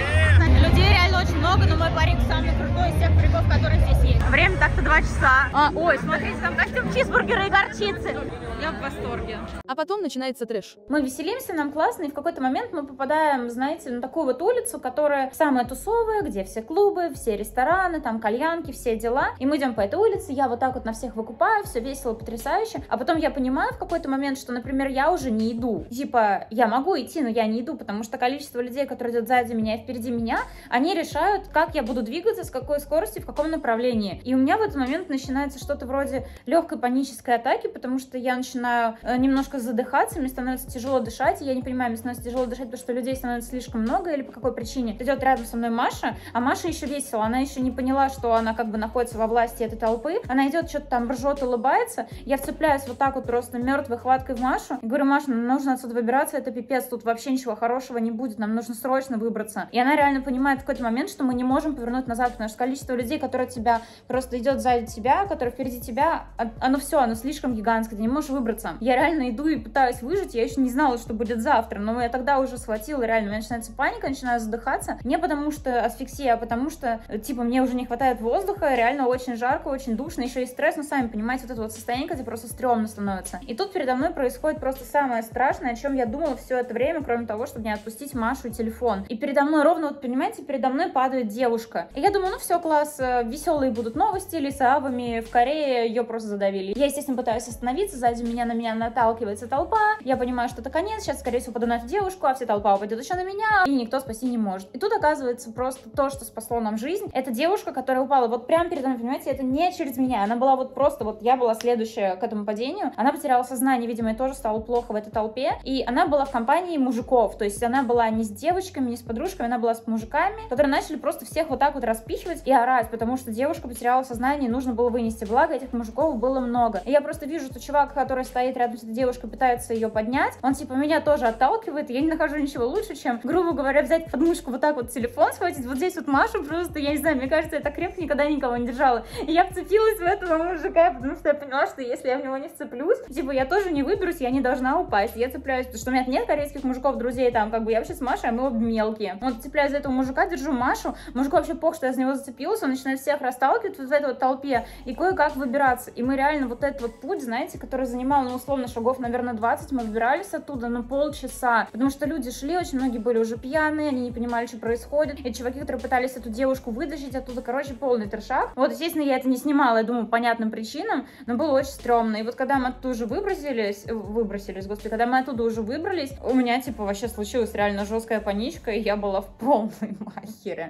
Людей реально очень много, но мой парик самый крутой из всех париков, которые здесь есть. Время так-то два часа. А, ой, смотрите, там костюм чизбургера и горчицы. Я в восторге. А потом начинается трэш. Мы веселимся, нам классно, и в какой-то момент мы попадаем, знаете, на такую вот улицу, которая самая тусовая, где все клубы, все рестораны, там кальянки, все дела. И мы идем по этой улице, я вот так вот на всех выкупаю, все весело, потрясающе. А потом я понимаю в какой-то момент, что, например, я уже не иду. Типа, я могу идти, но я не иду, потому что количество людей, которые идут сзади меня и впереди меня, они решают, как я буду двигаться, с какой скоростью, в каком направлении. И у меня в этот момент начинается что-то вроде легкой панической атаки, потому что я начинаю э, немножко задыхаться, мне становится тяжело дышать, и я не понимаю, мне становится тяжело дышать, потому что людей становится слишком много, или по какой причине. Идет рядом со мной Маша, а Маша еще весела, она еще не поняла, что она как бы находится во власти этой толпы, она идет, что-то там ржет, улыбается, я вцепляюсь вот так вот просто мертвой хваткой в Машу, и говорю: Маша, нам нужно отсюда выбираться, это пипец, тут вообще ничего хорошего не будет, нам нужно срочно выбраться. И она реально понимает в какой-то момент, что мы не можем повернуть назад, потому что количество людей, которые тебя просто идет сзади тебя, которые впереди тебя, оно все, оно слишком гигантское, ты не можешь выбраться. Я реально иду и пытаюсь выжить, я еще не знала, что будет завтра, но я тогда уже схватила, реально, у меня начинается паника, начинаю задыхаться, не потому что асфиксия, а потому что, типа, мне уже не хватает воздуха, реально очень жарко, очень душно, еще и стресс, но сами понимаете, вот это вот состояние, где просто стрёмно становится. И тут передо мной происходит просто самое страшное, о чем я думала все это время, кроме того, чтобы не отпустить Машу и телефон. И передо мной ровно, вот понимаете, передо мной падает девушка. И я думаю, ну все, класс, веселые будут новости, лесоавами в Корее ее просто задавили. Я, естественно, пытаюсь остановиться, сзади меня на меня наталкивается толпа, я понимаю, что это конец, сейчас, скорее всего, паду на эту девушку, а вся толпа упадет еще на меня, и никто спасти не может. И тут оказывается просто то, что спасло нам жизнь. Это девушка, которая упала вот прямо передо мной, понимаете, это не через меня, она была вот просто, вот я была следующая к этому падению, она потеряла сознание, видимо, и тоже стало плохо в этой толпе, и она была в компании мужиков, то есть она была не с девочками, не с подружками, она была с мужиками, которые начали просто всех вот так вот распихивать и орать, потому что девушка потеряла сознание, и нужно было вынести, благо этих мужиков было много. И я просто вижу, что чувак, который стоит рядом с этой девушкой, пытается ее поднять, он типа меня тоже отталкивает, и я не нахожу ничего лучше, чем, грубо говоря, взять под мышку вот так вот телефон, схватить вот здесь вот Машу, просто, я не знаю, мне кажется, я так крепко никогда никого не держала. И я вцепилась в этого мужика, потому что я поняла, что если я в него не вцеплюсь, типа я тоже не выберусь, я не должна упасть. Я цепляюсь, потому что у меня нет корейских мужиков, друзей там, как бы я вообще с Машей, а мы обе мелкие. Вот цепляюсь за этого мужика, держу Машу, мужику вообще пох, что я за него зацепилась, он начинает всех расталкивать вот в этой вот толпе и кое-как выбираться. И мы реально вот этот вот путь, знаете, который занимал, ну, условно, шагов, наверное, двадцать, мы выбирались оттуда на полчаса, потому что люди шли, очень многие были уже пьяные, они не понимали, что происходит, и чуваки, которые пытались эту девушку вытащить оттуда, короче, полный трешак. Вот, естественно, я это не снимала, я думаю, по понятным причинам, но было очень стрёмно. И вот когда мы оттуда уже выбросились, выбросились, господи, когда мы оттуда уже выбрались, у меня, типа, вообще случилась реально жесткая паничка, и я была в полной махере.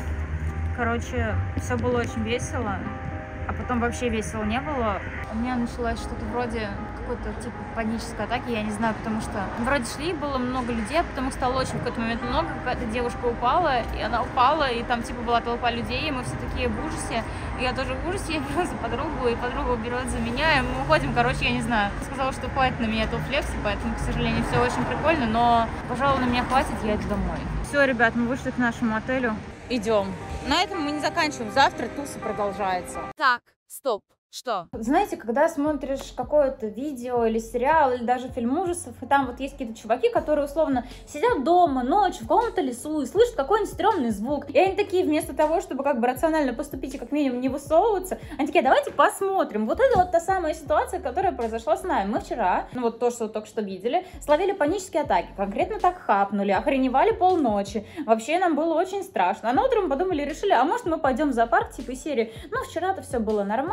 Короче, все было очень весело, а потом вообще весело не было. У меня началось что-то вроде какой-то типа панической атаки, я не знаю, потому что вроде шли, было много людей, а потом их стало очень в какой-то момент много, какая-то девушка упала, и она упала, и там типа была толпа людей, и мы все такие в ужасе, и я тоже в ужасе, я беру за подругу, и подруга берет за меня, и мы уходим, короче, я не знаю. Сказала, что хватит на меня этого флекса, поэтому, к сожалению, все очень прикольно, но, пожалуй, на меня хватит, я иду домой. Все, ребят, мы вышли к нашему отелю, идем. На этом мы не заканчиваем, завтра туса продолжается. Так, стоп. Что? Знаете, когда смотришь какое-то видео или сериал, или даже фильм ужасов, и там вот есть какие-то чуваки, которые условно сидят дома ночью в каком-то лесу и слышат какой-нибудь стрёмный звук. И они такие, вместо того, чтобы как бы рационально поступить и как минимум не высовываться, они такие, давайте посмотрим. Вот это вот та самая ситуация, которая произошла с нами. Мы вчера, ну вот то, что только что видели, словили панические атаки, конкретно так хапнули, охреневали полночи. Вообще нам было очень страшно. А на утро мы подумали, решили, а может мы пойдем в зоопарк, типа серии, ну вчера-то все было нормально,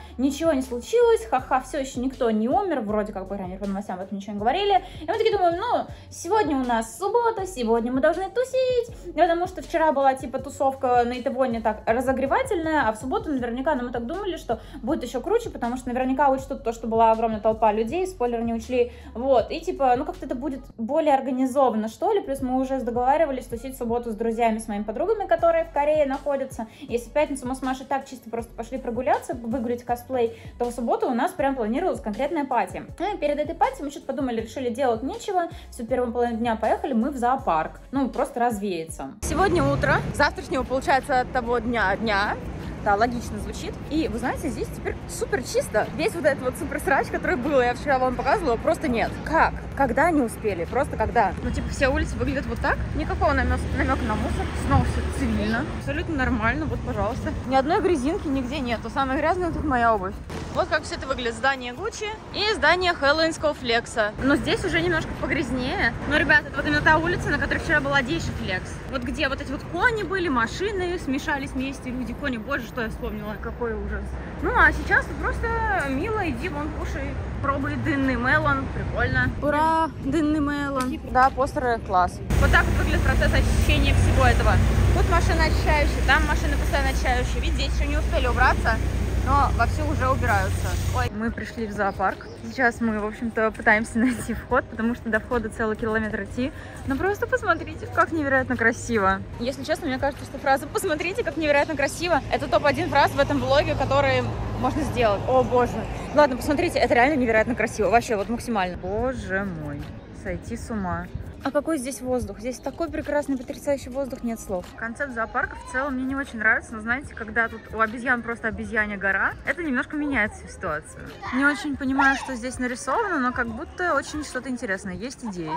ничего не случилось, ха-ха, все еще никто не умер, вроде как, по крайней мере, по новостям об этом ничего не говорили. И мы такие думаем, ну, сегодня у нас суббота, сегодня мы должны тусить, потому что вчера была, типа, тусовка на Итавоне так разогревательная, а в субботу наверняка, ну, мы так думали, что будет еще круче, потому что наверняка учтут то, что была огромная толпа людей, спойлеры не учли, вот, и, типа, ну, как-то это будет более организованно, что ли, плюс мы уже договаривались тусить в субботу с друзьями, с моими подругами, которые в Корее находятся. Если в пятницу мы с Машей так чисто просто пошли прогуляться, выгулять косплей, то в субботу у нас прям планировалась конкретная пати. Ну и перед этой пати мы что-то подумали, решили делать нечего, всю первую половину дня поехали мы в зоопарк, ну просто развеяться. Сегодня утро, завтрашнего, получается, того дня дня. Да, логично звучит. И вы знаете, здесь теперь супер чисто. Весь вот этот вот супер срач, который был, я вчера вам показывала, просто нет. Как? Когда они успели? Просто когда? Ну, типа, все улицы выглядят вот так. Никакого намека, намека на мусор. Снова все цивильно. Абсолютно нормально. Вот, пожалуйста. Ни одной грязинки нигде нету. Самое грязное тут моя обувь. Вот как все это выглядит. Здание Гуччи и здание хэллоуинского флекса. Но здесь уже немножко погрязнее. Но, ребята, это вот именно та улица, на которой вчера был одейший флекс. Вот где вот эти вот кони были, машины смешались вместе, люди, кони. Боже, что я вспомнила. Какой ужас. Ну, а сейчас тут просто мило, иди вон, кушай, пробуй дынный мелон. Прикольно. Ура, дынный мелон. Да, постеры класс. Вот так вот выглядит процесс очищения всего этого. Тут машина очищающая, там машины постоянно очищающие. Видите, здесь еще не успели убраться, но вовсю уже убираются. Ой. Мы пришли в зоопарк. Сейчас мы, в общем-то, пытаемся найти вход, потому что до входа целый километр идти. Но просто посмотрите, как невероятно красиво. Если честно, мне кажется, что фраза «посмотрите, как невероятно красиво» — это топ один фраз в этом влоге, которые можно сделать. О, боже. Ладно, посмотрите, это реально невероятно красиво. Вообще, вот максимально. Боже мой, сойти с ума. А какой здесь воздух? Здесь такой прекрасный, потрясающий воздух, нет слов. Концепт зоопарка в целом мне не очень нравится, но знаете, когда тут у обезьян просто обезьяня гора, это немножко меняет всю ситуацию. Не очень понимаю, что здесь нарисовано, но как будто очень что-то интересное. Есть идеи.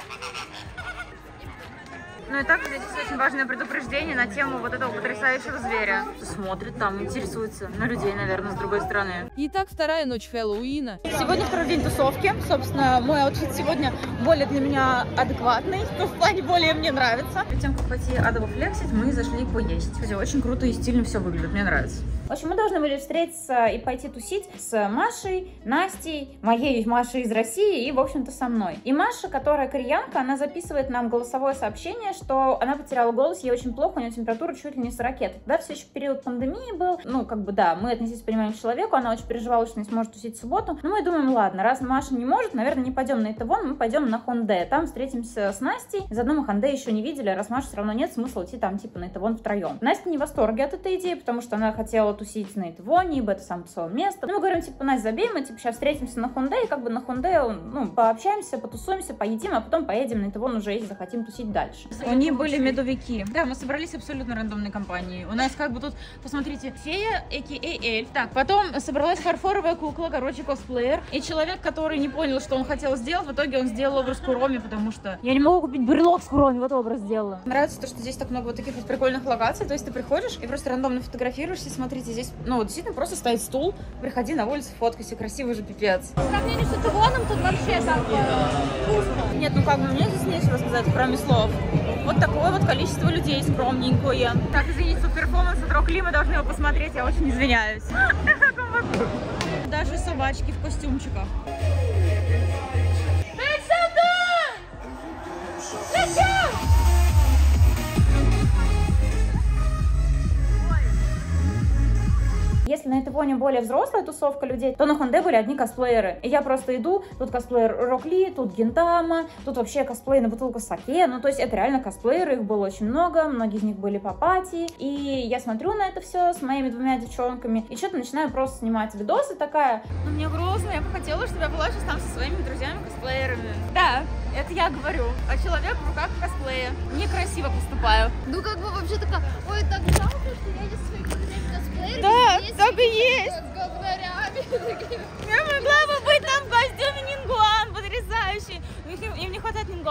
Ну и также здесь есть очень важное предупреждение на тему вот этого потрясающего зверя. Смотрит там, интересуется. На людей, наверное, с другой стороны. Итак, вторая ночь Хэллоуина. Сегодня второй день тусовки. Собственно, мой аутфит сегодня более для меня адекватный. Ну, в плане более мне нравится. Перед тем, как пойти адово флексить, мы зашли поесть. Кстати, очень круто и стильно все выглядит. Мне нравится. В общем, мы должны были встретиться и пойти тусить с Машей, Настей, моей Машей из России и, в общем-то, со мной. И Маша, которая кореянка, она записывает нам голосовое сообщение, что она потеряла голос, ей очень плохо, у нее температура чуть ли не сорок. Тогда все еще период пандемии был. Ну, как бы, да, мы относились понимаем к человеку, она очень переживала, что не сможет тусить в субботу. Но мы думаем, ладно, раз Маша не может, наверное, не пойдем на Итавон, мы пойдем на Хонде. Там встретимся с Настей. Заодно мы Хонде еще не видели, раз Маша все равно нет смысла идти там, типа, на Итавон втроем. Настя не в восторге от этой идеи, потому что она хотела тусить на Итавоне, ибо это самое целое место. Ну, мы говорим, типа, Настя, забей, мы, типа, сейчас встретимся на Хонде, и как бы на Хонде, ну, пообщаемся, потусуемся, поедим, а потом поедем на Итавон уже, если захотим тусить дальше. У них были медовики. Да, мы собрались абсолютно рандомной компанией. У нас как бы тут, посмотрите, фея, а.к.а. эльф. Так, потом собралась фарфоровая кукла, короче, косплеер. И человек, который не понял, что он хотел сделать, в итоге он сделал образ Куроми, потому что я не могу купить брелок с Куроми, вот образ сделала. Нравится то, что здесь так много вот таких вот прикольных локаций. То есть ты приходишь и просто рандомно фотографируешься. Смотрите, здесь, ну, вот действительно просто стоит стул. Приходи на улицу, фоткайся, красивый же пипец. По сравнению с Итавоном тут вообще как бы вкусно. Нет, ну как бы мне здесь нечего сказать, кроме слов. Вот такое вот количество людей скромненькое. Так, извините, тут перформанс от Рок Ли, мы должны его посмотреть, я очень извиняюсь. Даже собачки в костюмчиках. Если на Итавоне более взрослая тусовка людей, то на Хонде были одни косплееры. И я просто иду, тут косплеер Рок Ли, тут Гинтама, тут вообще косплей на бутылку саке. Ну, то есть это реально косплееры, их было очень много, многие из них были по пати. И я смотрю на это все с моими двумя девчонками, и что-то начинаю просто снимать видосы, такая, ну, мне грустно, я бы хотела, чтобы я была сейчас там со своими друзьями-косплеерами. Да, это я говорю, а человек в руках косплея. Некрасиво поступаю. Ну, как бы вообще такая, ой, так жалко, что я не своими друзьями косплеерами. Да, так и есть. С говнарями. Я могла бы быть там в костюме Нингуан, потрясающий. Им не хватает Нингуан.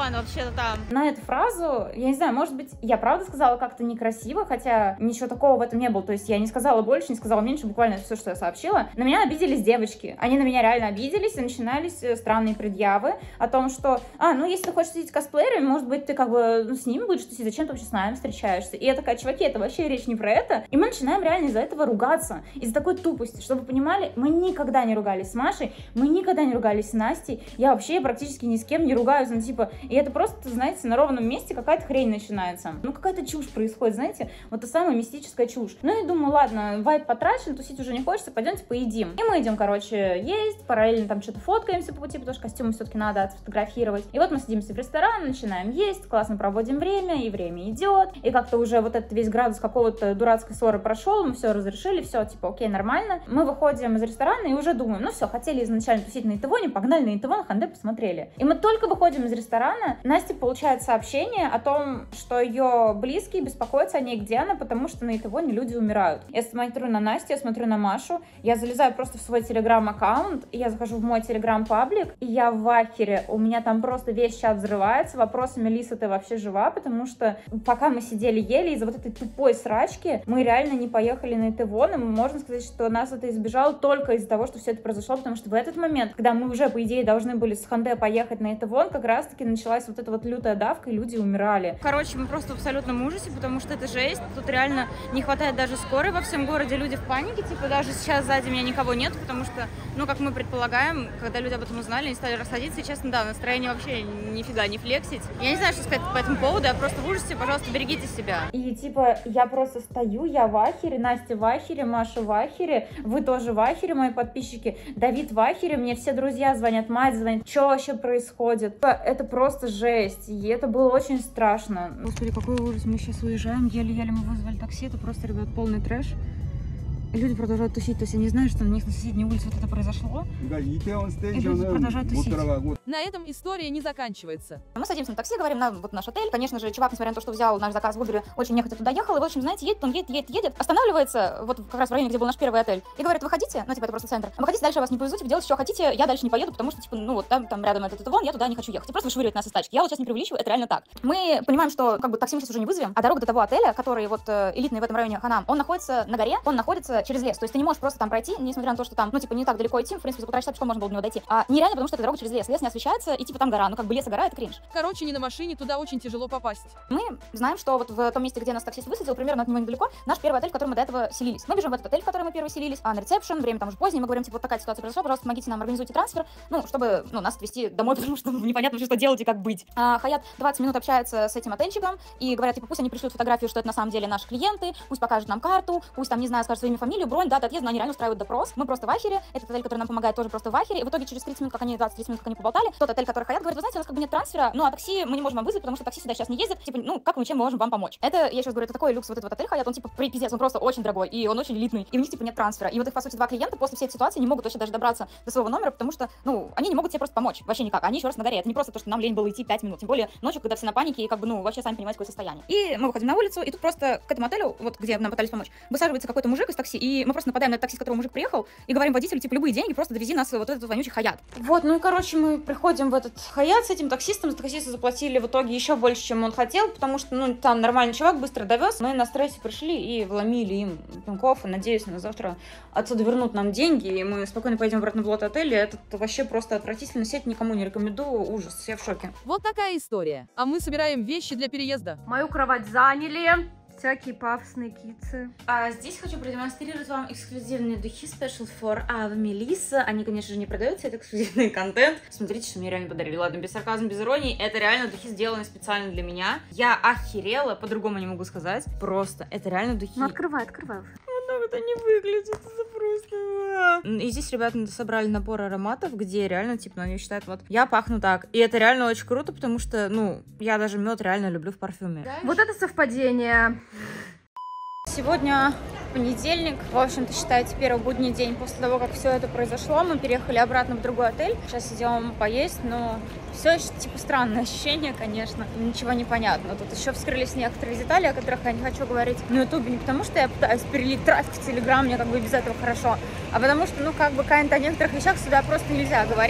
Вон, вообще-то там. На эту фразу, я не знаю, может быть, я правда сказала как-то некрасиво, хотя ничего такого в этом не было. То есть я не сказала больше, не сказала меньше, буквально все, что я сообщила. На меня обиделись девочки. Они на меня реально обиделись, и начинались странные предъявы о том, что, а, ну, если ты хочешь сидеть с косплеерами, может быть, ты как бы ну, с ними будешь тусить, зачем ты вообще с нами встречаешься? И я такая, чуваки, это вообще речь не про это. И мы начинаем реально из-за этого ругаться, из-за такой тупости. Чтобы вы понимали, мы никогда не ругались с Машей, мы никогда не ругались с Настей. Я вообще практически ни с кем не ругаюсь, ну, типа, и это просто, знаете, на ровном месте какая-то хрень начинается. Ну, какая-то чушь происходит, знаете, вот та самая мистическая чушь. Ну, и думаю, ладно, вайб потрачен, тусить уже не хочется, пойдемте поедим. И мы идем, короче, есть, параллельно там что-то фоткаемся по пути, потому что костюмы все-таки надо отфотографировать. И вот мы садимся в ресторан, начинаем есть, классно проводим время, и время идет, и как-то уже вот этот весь градус какого-то дурацкой ссоры прошел, мы все разрешили, все, типа, окей, нормально. Мы выходим из ресторана и уже думаем, ну все, хотели изначально тусить на Итавоне, погнали на Итавон, Ханде посмотрели. И мы только выходим из ресторана, Настя получает сообщение о том, что ее близкие беспокоятся о ней, где она, потому что на Итавоне люди умирают. Я смотрю на Настю, я смотрю на Машу, я залезаю просто в свой телеграм-аккаунт, и я захожу в мой телеграм-паблик, и я в ахере, у меня там просто весь чат взрывается вопросами: Лиса, ты вообще жива? Потому что пока мы сидели ели, из-за вот этой тупой срачки мы реально не поехали на Итавон, и можно сказать, что нас это избежало только из-за того, что все это произошло, потому что в этот момент, когда мы уже, по идее, должны были с Ханде поехать на Итавон, как раз-таки началась вот эта вот лютая давка, и люди умирали. Короче, мы просто в абсолютном ужасе, потому что это жесть. Тут реально не хватает даже скорой во всем городе, люди в панике, типа даже сейчас сзади меня никого нет, потому что, ну, как мы предполагаем, когда люди об этом узнали, они стали расходиться, и, честно, да, настроение вообще нифига не флексить. Я не знаю, что сказать по этому поводу, я просто в ужасе, пожалуйста, берегите себя. И, типа, я просто стою, я в ахере, Настя в ахере, Маша в ахере, вы тоже в ахере, мои подписчики, Давид в ахере, мне все друзья звонят, мать звонит, что вообще происходит? Это просто жесть, и это было очень страшно. Господи, какой ужас, мы сейчас уезжаем, еле-еле мы вызвали такси, это просто, ребят, полный трэш. Люди продолжают тусить, то есть они знают, что на них на соседней улице вот это произошло. И люди продолжают тусить. На этом история не заканчивается. Мы садимся на такси, говорим на вот наш отель. Конечно же, чувак, несмотря на то, что взял наш заказ в Uber, очень нехотя туда ехал. И, в общем, знаете, едет он, едет, едет, едет, останавливается вот как раз в районе, где был наш первый отель. И говорит: выходите, ну, типа, это просто центр. Выходите, дальше я вас не повезу, типа, делайте, что хотите, я дальше не поеду, потому что, типа, ну, вот там, там рядом этот вон, я туда не хочу ехать. И просто вышвыривает нас из тачки. Я вот сейчас не преувеличиваю, это реально так. Мы понимаем, что, как бы, такси мы сейчас уже не вызовем, а дорога до того отеля, который вот элитный в этом районе Ханам, он находится на горе, он находится через лес. То есть ты не можешь просто там пройти, несмотря на то, что там, ну, типа, не так далеко идти, в принципе, за полтора часа пешком можно было до него дойти. А нереально, потому что это дорога через лес. Лес не освещается, и типа там гора. Ну, как бы лес и гора — это кринж. Короче, не на машине, туда очень тяжело попасть. Мы знаем, что вот в том месте, где нас таксист высадил, примерно от него недалеко, наш первый отель, в котором мы до этого селились. Мы бежим в этот отель, в который мы первый селились, а на ресепшн, время там уже позднее, мы говорим, типа, вот такая ситуация произошла, пожалуйста, помогите нам, организуйте трансфер, ну, чтобы, ну, нас отвезти домой, потому что непонятно, что делать и как быть. А Хаят двадцать минут общается с этим отельчиком и говорят, типа, пусть они пришлют фотографию, что это на самом деле наши клиенты, пусть покажут нам карту, пусть там, не знаю, скажут свое имя, фамилию, бронь, дату отъезда, но они реально устраивают допрос. Мы просто в ахере, этот отель, который нам помогает, тоже просто в ахере, и в итоге через тридцать минут, как они, двадцать-тридцать минут, как они поболтали, тот отель, который Хаят, говорит: вы знаете, у нас как бы нет трансфера, ну, а такси мы не можем вам вызвать, потому что такси сюда сейчас не ездит, типа, ну, как мы чем можем вам помочь? Это, я сейчас говорю, это такой люкс, вот этот вот отель Хаят, он, типа, при пиздец, он просто очень дорогой, и он очень элитный, и у них, типа, нет трансфера, и вот их, по сути, два клиента после всей этой ситуации не могут вообще даже добраться до своего номера, потому что, ну, они не могут себе просто помочь, вообще никак, они еще раз на горе, это не просто то, что нам лень было идти пять минут, тем более ночью, когда все на панике, и, как бы, ну, вообще сами понимаете, какое состояние. И мы выходим на улицу, и тут просто к этому отелю, вот где нам пытались помочь, высаживается какой-то мужик из такси, и мы просто нападаем на этот такси, с которого мужик приехал, и говорим водителю, типа, любые деньги, просто довези нас в вот этот вонючий Хаят. Вот, ну и, короче, мы приходим в этот Хаят с этим таксистом, за таксиста заплатили в итоге еще больше, чем он хотел, потому что, ну, там нормальный чувак быстро довез, мы на стрессе пришли и вломили им пинков, и надеюсь, на завтра отсюда вернут нам деньги, и мы спокойно пойдем обратно в лот отеля. Это вообще просто отвратительно, сеть никому не рекомендую, ужас, я в шоке. Вот такая история. А мы собираем вещи для переезда. Мою кровать заняли. Всякие пафосные кицы. А здесь хочу продемонстрировать вам эксклюзивные духи Special for Ava Melissa. Они, конечно же, не продаются, это эксклюзивный контент. Смотрите, что мне реально подарили. Ладно, без сарказма, без иронии. Это реально духи, сделаны специально для меня. Я охерела, по-другому не могу сказать. Просто, это реально духи. Ну, открывай, открывай. Ну, это не выглядит, это просто... И здесь ребята собрали набор ароматов, где реально, типа, они считают, вот, я пахну так. И это реально очень круто, потому что, ну, я даже мед реально люблю в парфюме. Да? Вот это совпадение. Сегодня понедельник, в общем-то, считайте, первый будний день после того, как все это произошло. Мы переехали обратно в другой отель. Сейчас идем поесть, но все еще, типа, странное ощущение, конечно. Ничего не понятно. Тут еще вскрылись некоторые детали, о которых я не хочу говорить на ютубе. Не потому, что я пытаюсь перелить трафик в Телеграм, мне как бы без этого хорошо, а потому что, ну, как бы, о некоторых вещах сюда просто нельзя говорить.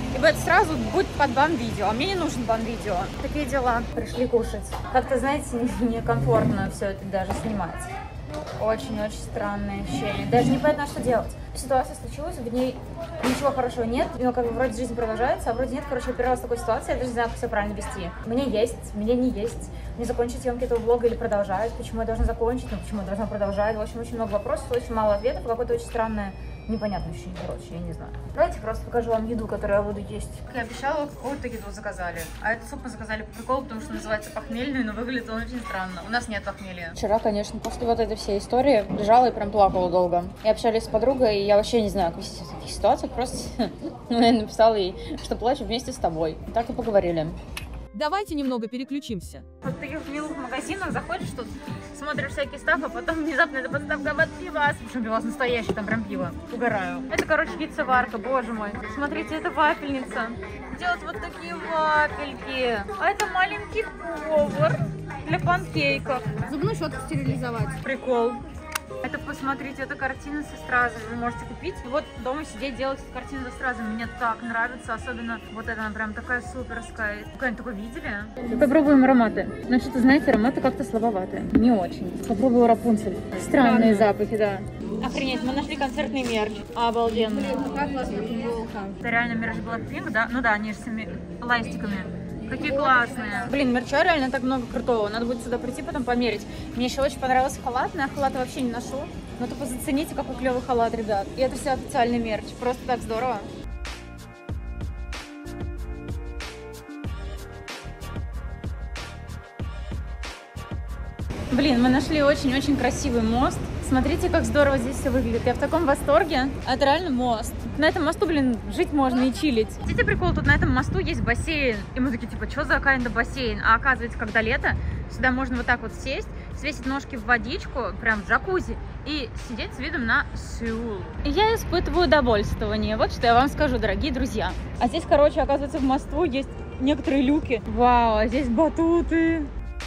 ибо это сразу будет под бан-видео, а мне не нужен бан-видео. Такие дела. Пришли кушать. Как-то, знаете, некомфортно все это даже снимать. Очень-очень странное ощущение. Даже непонятно, что делать. Ситуация случилась, в ней ничего хорошего нет, но как бы вроде жизнь продолжается, а вроде нет. Короче, я первый раз в такой ситуации, я даже не знаю, как себя правильно вести. Мне есть, мне не есть. Мне закончить съемки этого влога или продолжать? Почему я должна закончить? Ну, почему я должна продолжать? В общем, очень много вопросов, очень мало ответов, какое-то очень странное, непонятное ощущение, короче, я не знаю. Давайте просто покажу вам еду, которую я буду есть. Как я обещала, какую-то еду заказали. А этот суп мы заказали по приколу, потому что называется похмельный, но выглядит он очень странно. У нас нет похмелья. Вчера, конечно, после вот этой всей истории лежала и прям плакала долго. И общались с подругой, и я вообще не знаю, как вести себя в таких ситуациях. Просто я написала ей, что плачу вместе с тобой. И так и поговорили. Давайте немного переключимся. Вот в таких милых магазинах заходишь тут, смотришь всякий став, а потом внезапно это подставка под пивас. Причем пивас настоящий, там прям пиво. Угораю. Это, короче, пицца-варка, боже мой. Смотрите, это вафельница. Делать вот такие вафельки. А это маленький повар для панкейков. Зубную щетку стерилизовать. Прикол. Это, посмотрите, это картина со стразами. Вы можете купить. И вот дома сидеть, делать эту картину со стразами. Мне так нравится. Особенно вот эта, она прям такая суперская. Вы такое видели? Попробуем ароматы. Ну, что-то, знаете, ароматы как-то слабоватые. Не очень. Попробую Рапунцель. Странные запахи, да. Охренеть, мы нашли концертный мерч. Обалденно. Блин, какая классная футболка. Это реально мерч Blackpink, да? Ну да, они же с этими ластиками. Какие классные. Блин, мерча реально так много крутого. Надо будет сюда прийти, потом померить. Мне еще очень понравился халат, но я халаты вообще не ношу. Но тупо зацените, какой клевый халат, ребят. И это все официальный мерч. Просто так здорово. Блин, мы нашли очень-очень красивый мост. Смотрите, как здорово здесь все выглядит. Я в таком восторге. Это реально мост. На этом мосту, блин, жить можно и чилить. Видите прикол? Тут на этом мосту есть бассейн. И мы такие, типа, что за какая-то бассейн? А оказывается, когда лето, сюда можно вот так вот сесть, свесить ножки в водичку, прям в джакузи, и сидеть с видом на Сеул. И я испытываю удовольствие. Вот что я вам скажу, дорогие друзья. А здесь, короче, оказывается, в мосту есть некоторые люки. Вау, а здесь батуты.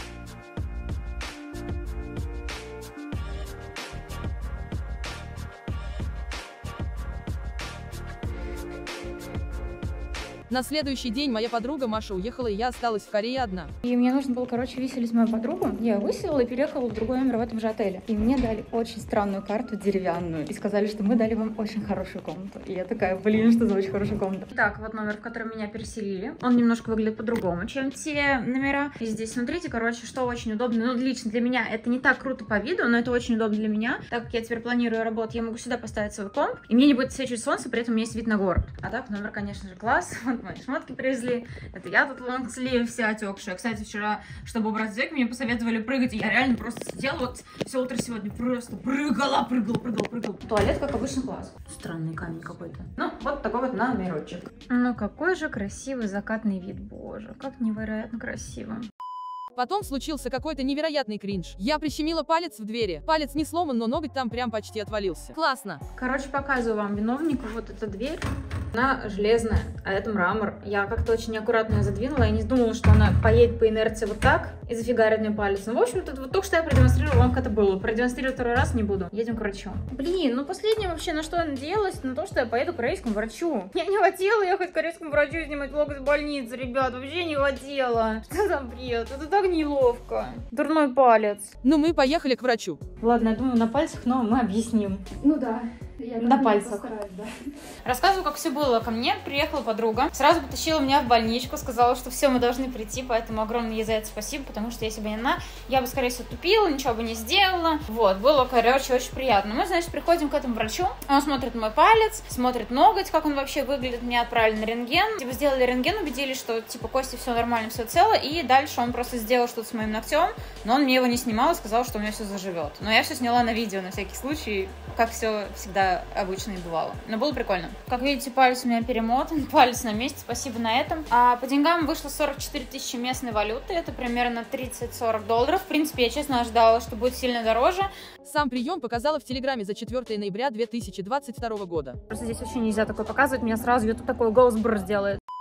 На следующий день моя подруга Маша уехала, и я осталась в Корее одна. И мне нужно было, короче, выселить мою подругу. Я выселила и переехала в другой номер в этом же отеле. И мне дали очень странную карту деревянную. И сказали, что мы дали вам очень хорошую комнату. И я такая, блин, что за очень хорошая комната. Так, вот номер, в котором меня переселили. Он немножко выглядит по-другому, чем те номера. И здесь, смотрите, короче, что очень удобно. Ну, лично для меня это не так круто по виду, но это очень удобно для меня. Так как я теперь планирую работать, я могу сюда поставить свой комп. И мне не будет свечить солнце, при этом у меня есть вид на город. А так, номер, конечно же, класс. Мои шмотки привезли. Это я тут в лонгсливе вся отекшая. Кстати, вчера, чтобы убрать век, мне посоветовали прыгать. И я реально просто сидела вот все утро сегодня. Просто прыгала, прыгала, прыгала, прыгала. Туалет, как обычно, класс. Странный камень какой-то. Ну, вот такой вот номерочек. Ну, какой же красивый закатный вид, боже. Как невероятно красиво. Потом случился какой-то невероятный кринж. Я прищемила палец в двери. Палец не сломан, но ноготь там прям почти отвалился. Классно. Короче, показываю вам виновника. Вот эта дверь. Она железная, а это мрамор. Я как-то очень аккуратно ее задвинула. Я не думала, что она поедет по инерции вот так и зафигарит мне палец. Ну, в общем-то, вот только что я продемонстрировала вам, как это было. Продемонстрировать второй раз не буду. Едем к врачу. Блин, ну последнее вообще, на что я надеялась, на то, что я поеду к корейскому врачу. Я не хотела ехать к корейскому врачу и снимать влог из больницы, ребят. Вообще не хотела. Что за бред? Это так неловко. Дурной палец. Ну, мы поехали к врачу. Ладно, я думаю, на пальцах, но мы объясним. Ну да. Я на пальцах. Да. Рассказываю, как все было. Ко мне приехала подруга, сразу потащила меня в больничку, сказала, что все, мы должны прийти, поэтому огромное ей за это спасибо, потому что если бы не она, я бы, скорее всего, тупила, ничего бы не сделала. Вот, было, короче, очень приятно. Мы, значит, приходим к этому врачу, он смотрит мой палец, смотрит ноготь, как он вообще выглядит, меня отправили на рентген. Типа, сделали рентген, убедились, что, типа, кости все нормально, все цело, и дальше он просто сделал что-то с моим ногтем, но он мне его не снимал и сказал, что у меня все заживет. Но я все сняла на видео, на всякий случай, как все всегда обычно и бывало. Но было прикольно. Как видите, палец у меня перемотан, палец на месте, спасибо на этом. А по деньгам вышло сорок четыре тысячи местной валюты, это примерно тридцать-сорок долларов. В принципе, я честно ожидала, что будет сильно дороже. Сам прием показала в Телеграме за четвёртое ноября две тысячи двадцать второго года. Просто здесь вообще нельзя такое показывать, меня сразу YouTube такой голос бррр сделает.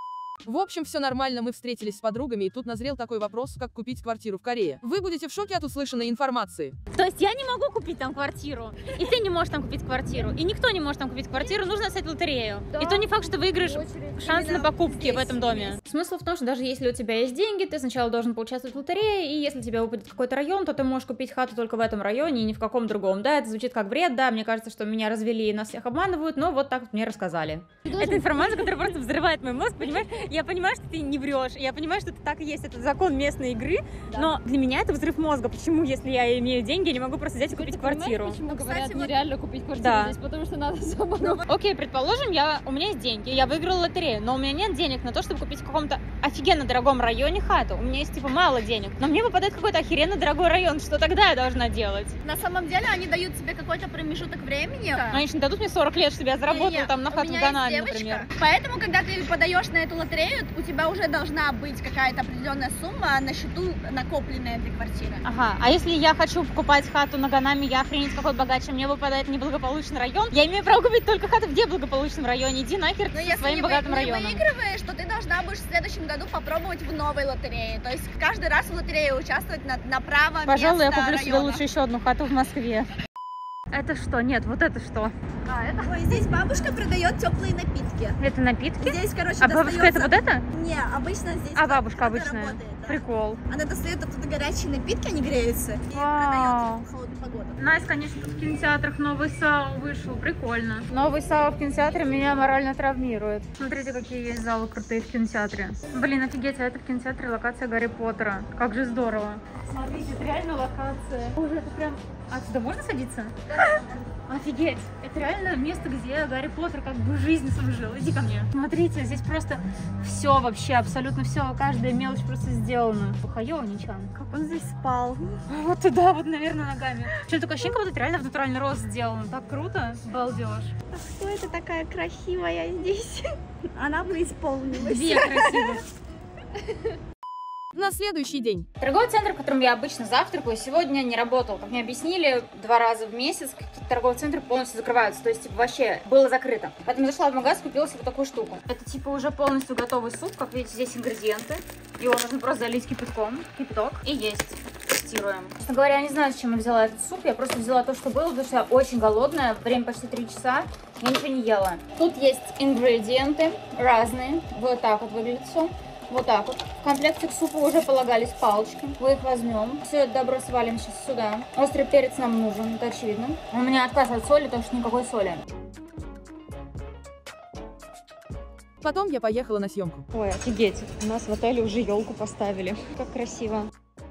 В общем, все нормально, мы встретились с подругами, и тут назрел такой вопрос, как купить квартиру в Корее. Вы будете в шоке от услышанной информации. То есть я не могу купить там квартиру, и ты не можешь там купить квартиру, и никто не может там купить квартиру, нужно ставить лотерею. Да. И то не факт, что выиграешь шанс на покупки здесь. В этом доме. Смысл в том, что даже если у тебя есть деньги, ты сначала должен поучаствовать в лотерее, и если тебе выпадет какой-то район, то ты можешь купить хату только в этом районе и ни в каком другом. Да, это звучит как бред, да, мне кажется, что меня развели и нас всех обманывают, но вот так вот мне рассказали. Это информация, которая просто взрывает мой мозг, понимаешь? Я понимаю, что ты не врешь, я понимаю, что это так и есть, это закон местной игры, да. Но для меня это взрыв мозга. Почему, если я имею деньги, я не могу просто взять и купить квартиру? Почему говорят, кстати, нереально вот... купить квартиру да. здесь, потому что надо самому. Ну, окей, предположим, я, у меня есть деньги, я выиграла лотерею, но у меня нет денег на то, чтобы купить в каком-то офигенно дорогом районе хату. У меня есть, типа, мало денег, но мне выпадает какой-то охеренно дорогой район, что тогда я должна делать? На самом деле они дают тебе какой-то промежуток времени. Да. Они же не дадут мне сорок лет, чтобы я заработала не, не. там на хату в Ганаме, например. Поэтому, когда ты подаешь на эту лотерею, у тебя уже должна быть какая-то определенная сумма на счету, накопленная для квартиры. Ага, а если я хочу покупать хату на Ганаме, я охренеть какой богаче, мне выпадает неблагополучный район, я имею право купить только хату в неблагополучном районе, иди нахер но со своим богатым вы, районом. Если ты выигрываешь, то ты должна будешь в следующем году попробовать в новой лотерее, то есть каждый раз в лотерее участвовать на, на право Пожалуй, места я куплю района. себе лучше еще одну хату в Москве. Это что? Нет, вот это что? А, это... Ой, здесь бабушка продает теплые напитки. Это напитки? Здесь, короче, а достается... бабушка это вот это? Не, обычно здесь... А бабушка обычная? Работает, да. Прикол. Она достает оттуда горячие напитки, они греются, и Вау. продает в холодную погоду. Найс, конечно, тут в кинотеатрах новый САУ вышел, прикольно. Новый САУ в кинотеатре меня морально травмирует. Смотрите, какие есть залы крутые в кинотеатре. Блин, офигеть, а это в кинотеатре локация Гарри Поттера. Как же здорово. Смотрите, это реально локация. Ой, это прям... А сюда можно садиться? Офигеть! Это реально место, где Гарри Поттер как бы жизнь служил. Иди ко мне. Смотрите, здесь просто все вообще, абсолютно все, каждая мелочь просто сделана. Хайо-ничан. Как он здесь спал. Вот туда вот, наверное, ногами. Что такое ощущение, как будто это реально в натуральный рост сделано. Так круто. Балдеж. А кто это такая красивая здесь? Она преисполнилась. Две красивых. На следующий день. Торговый центр, в котором я обычно завтракаю, сегодня не работал. Как мне объяснили, два раза в месяц какие-то торговые центры полностью закрываются. То есть, типа, вообще было закрыто. Поэтому зашла в магазин, купила себе вот такую штуку. Это, типа, уже полностью готовый суп. Как видите, здесь ингредиенты. Его нужно просто залить кипятком. Кипяток. И есть. Тестируем. Честно говоря, я не знаю, зачем я взяла этот суп. Я просто взяла то, что было, потому что я очень голодная. Время почти три часа. Я ничего не ела. Тут есть ингредиенты разные. Вот так вот выглядит все. Вот так вот. В комплекте к супу уже полагались палочки. Мы их возьмем. Все это добро свалим сейчас сюда. Острый перец нам нужен, это очевидно. У меня отказ от соли, потому что никакой соли. Потом я поехала на съемку. Ой, офигеть. У нас в отеле уже елку поставили. Как красиво.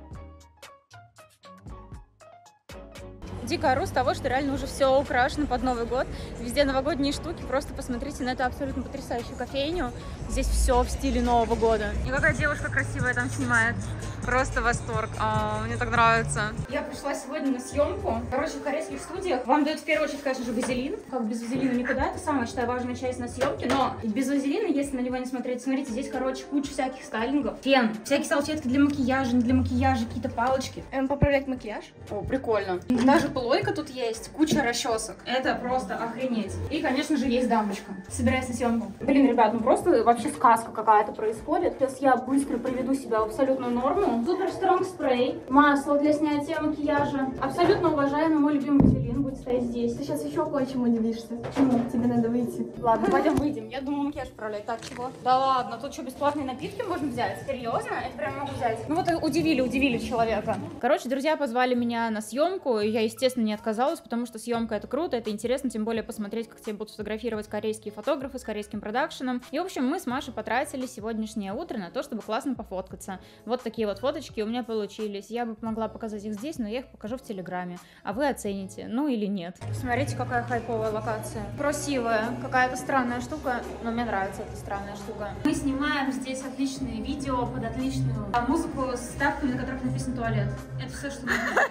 Дико ору с того, что реально уже все украшено под Новый год. Везде новогодние штуки. Просто посмотрите на эту абсолютно потрясающую кофейню. Здесь все в стиле Нового года. И какая девушка красивая там снимает. Просто восторг. А, мне так нравится. Я пришла сегодня на съемку. Короче, в корейских студиях вам дают в первую очередь, конечно же, вазелин. Как без вазелина никуда. Это самая, считаю, важная часть на съемке. Но без вазелина, если на него не смотреть, смотрите, здесь, короче, куча всяких стайлингов. Фен, всякие салфетки для макияжа, не для макияжа, какие-то палочки. Эм, поправлять макияж. О, прикольно. Даже плойка тут есть, куча расчесок. Это просто охренеть. И, конечно же, есть дамочка. Собираюсь на съемку. Блин, ребят, ну просто вообще сказка какая-то происходит. Сейчас я быстро приведу себя в абсолютную норму. Супер стронг спрей, масло для снятия макияжа. Абсолютно уважаемый мой любимый вазелин будет стоять здесь. Ты сейчас еще кое-чему удивишься. Почему? Тебе надо выйти. Ладно, пойдем выйдем. Я думаю, макияж управлять. Так, чего? Да ладно, тут что, бесплатные напитки можно взять? Серьезно? Это прям могу взять. Ну вот удивили, удивили человека. Короче, друзья позвали меня на съемку, и я, естественно, не отказалась, потому что съемка это круто, это интересно, тем более посмотреть, как тебя будут фотографировать корейские фотографы с корейским продакшеном. И, в общем, мы с Машей потратили сегодняшнее утро на то, чтобы классно пофоткаться. Вот такие вот фоточки у меня получились. Я бы могла показать их здесь, но я их покажу в Телеграме. А вы оцените, ну или нет. Смотрите, какая хайповая локация. Красивая, какая-то странная штука, но мне нравится эта странная штука. Мы снимаем здесь отличные видео под отличную музыку с ставками, на которых написан туалет. Это все, что нужно.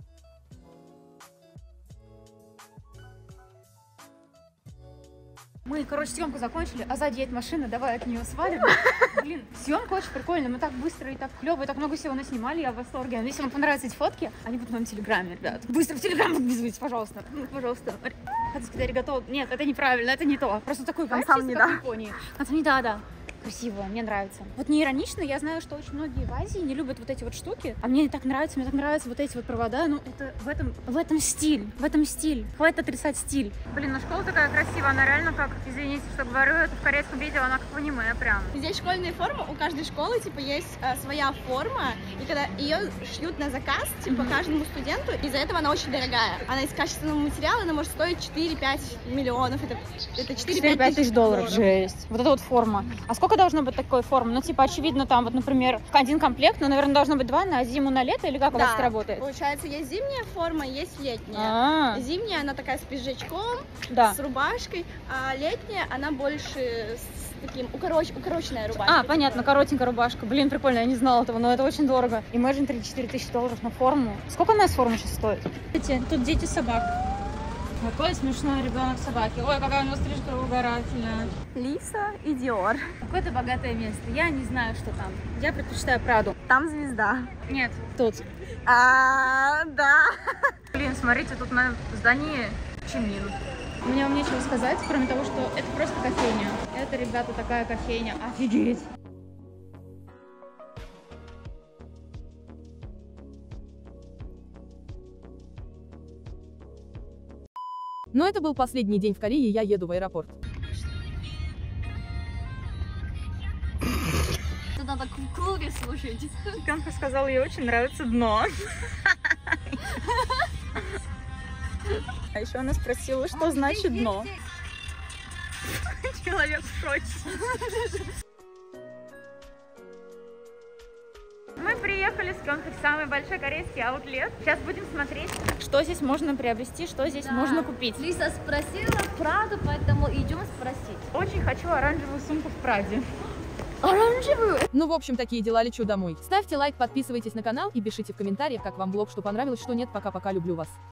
Мы Мы, короче, съемку закончили, а сзади едет машина, давай от нее свалим. Блин, съемка очень прикольная, мы так быстро и так клево, и так много всего наснимали, я в восторге. Если вам понравятся эти фотки, они будут в моем телеграме, ребят. Быстро в телеграм подписывайтесь, пожалуйста. Ну, пожалуйста. Хотите сказать, готов? Нет, это неправильно, это не то. Просто такой вайб, чисто как в Японии. Консам не да, да. Красиво, мне нравится. Вот не иронично, я знаю, что очень многие в Азии не любят вот эти вот штуки, а мне так нравится, мне так нравятся вот эти вот провода, ну это в этом, в этом стиль, в этом стиль. Хватит отрицать стиль. Блин, ну школа такая красивая, она реально как, извините, что говорю, это в корейском видео, она как в аниме прям. Здесь школьные формы, у каждой школы, типа, есть э, своя форма, и когда ее шьют на заказ, типа, mm-hmm. каждому студенту, из-за этого она очень дорогая. Она из качественного материала, она может стоить четыре-пять миллионов, это, это четыре-пять тысяч долларов. Жесть. Вот это вот форма. А сколько должно быть такой формы? Ну, типа, очевидно, там вот, например, один комплект, но, наверное, должно быть два на зиму, на лето, или как у да, вас это работает? Получается, есть зимняя форма, есть летняя. А-а-а. Зимняя, она такая с пиджачком, да. с рубашкой, а летняя, она больше с таким укороч... укороченная рубашка. А, понятно, коротенькая рубашка. Блин, прикольно, я не знала этого, но это очень дорого. Imagine три-четыре тысячи долларов на форму. Сколько у нас форма сейчас стоит? Смотрите, тут дети собак. Какой смешной ребенок собаки. Ой, какая у него стрижка угорательная. Лиса и Диор. Какое-то богатое место. Я не знаю, что там. Я предпочитаю Праду. Там звезда. Нет, тут. А, да. Блин, смотрите, тут на здании Чимин. Мне вам нечего сказать, кроме того, что это просто кофейня. Это, ребята, такая кофейня. Офигеть. Но это был последний день в Корее, и я еду в аэропорт. Это надо в клубе слушать. Канка сказала, ей очень нравится дно. А еще она спросила, что значит дно. Человек в шоке. Мы приехали с Кёнхой в самый большой корейский аутлет. Сейчас будем смотреть, что здесь можно приобрести, что здесь да. можно купить. Лиса спросила Праду, поэтому идем спросить. Очень хочу оранжевую сумку в Праде. Оранжевую? Ну, в общем, такие дела, лечу домой. Ставьте лайк, подписывайтесь на канал и пишите в комментариях, как вам влог, что понравилось, что нет. Пока-пока, люблю вас.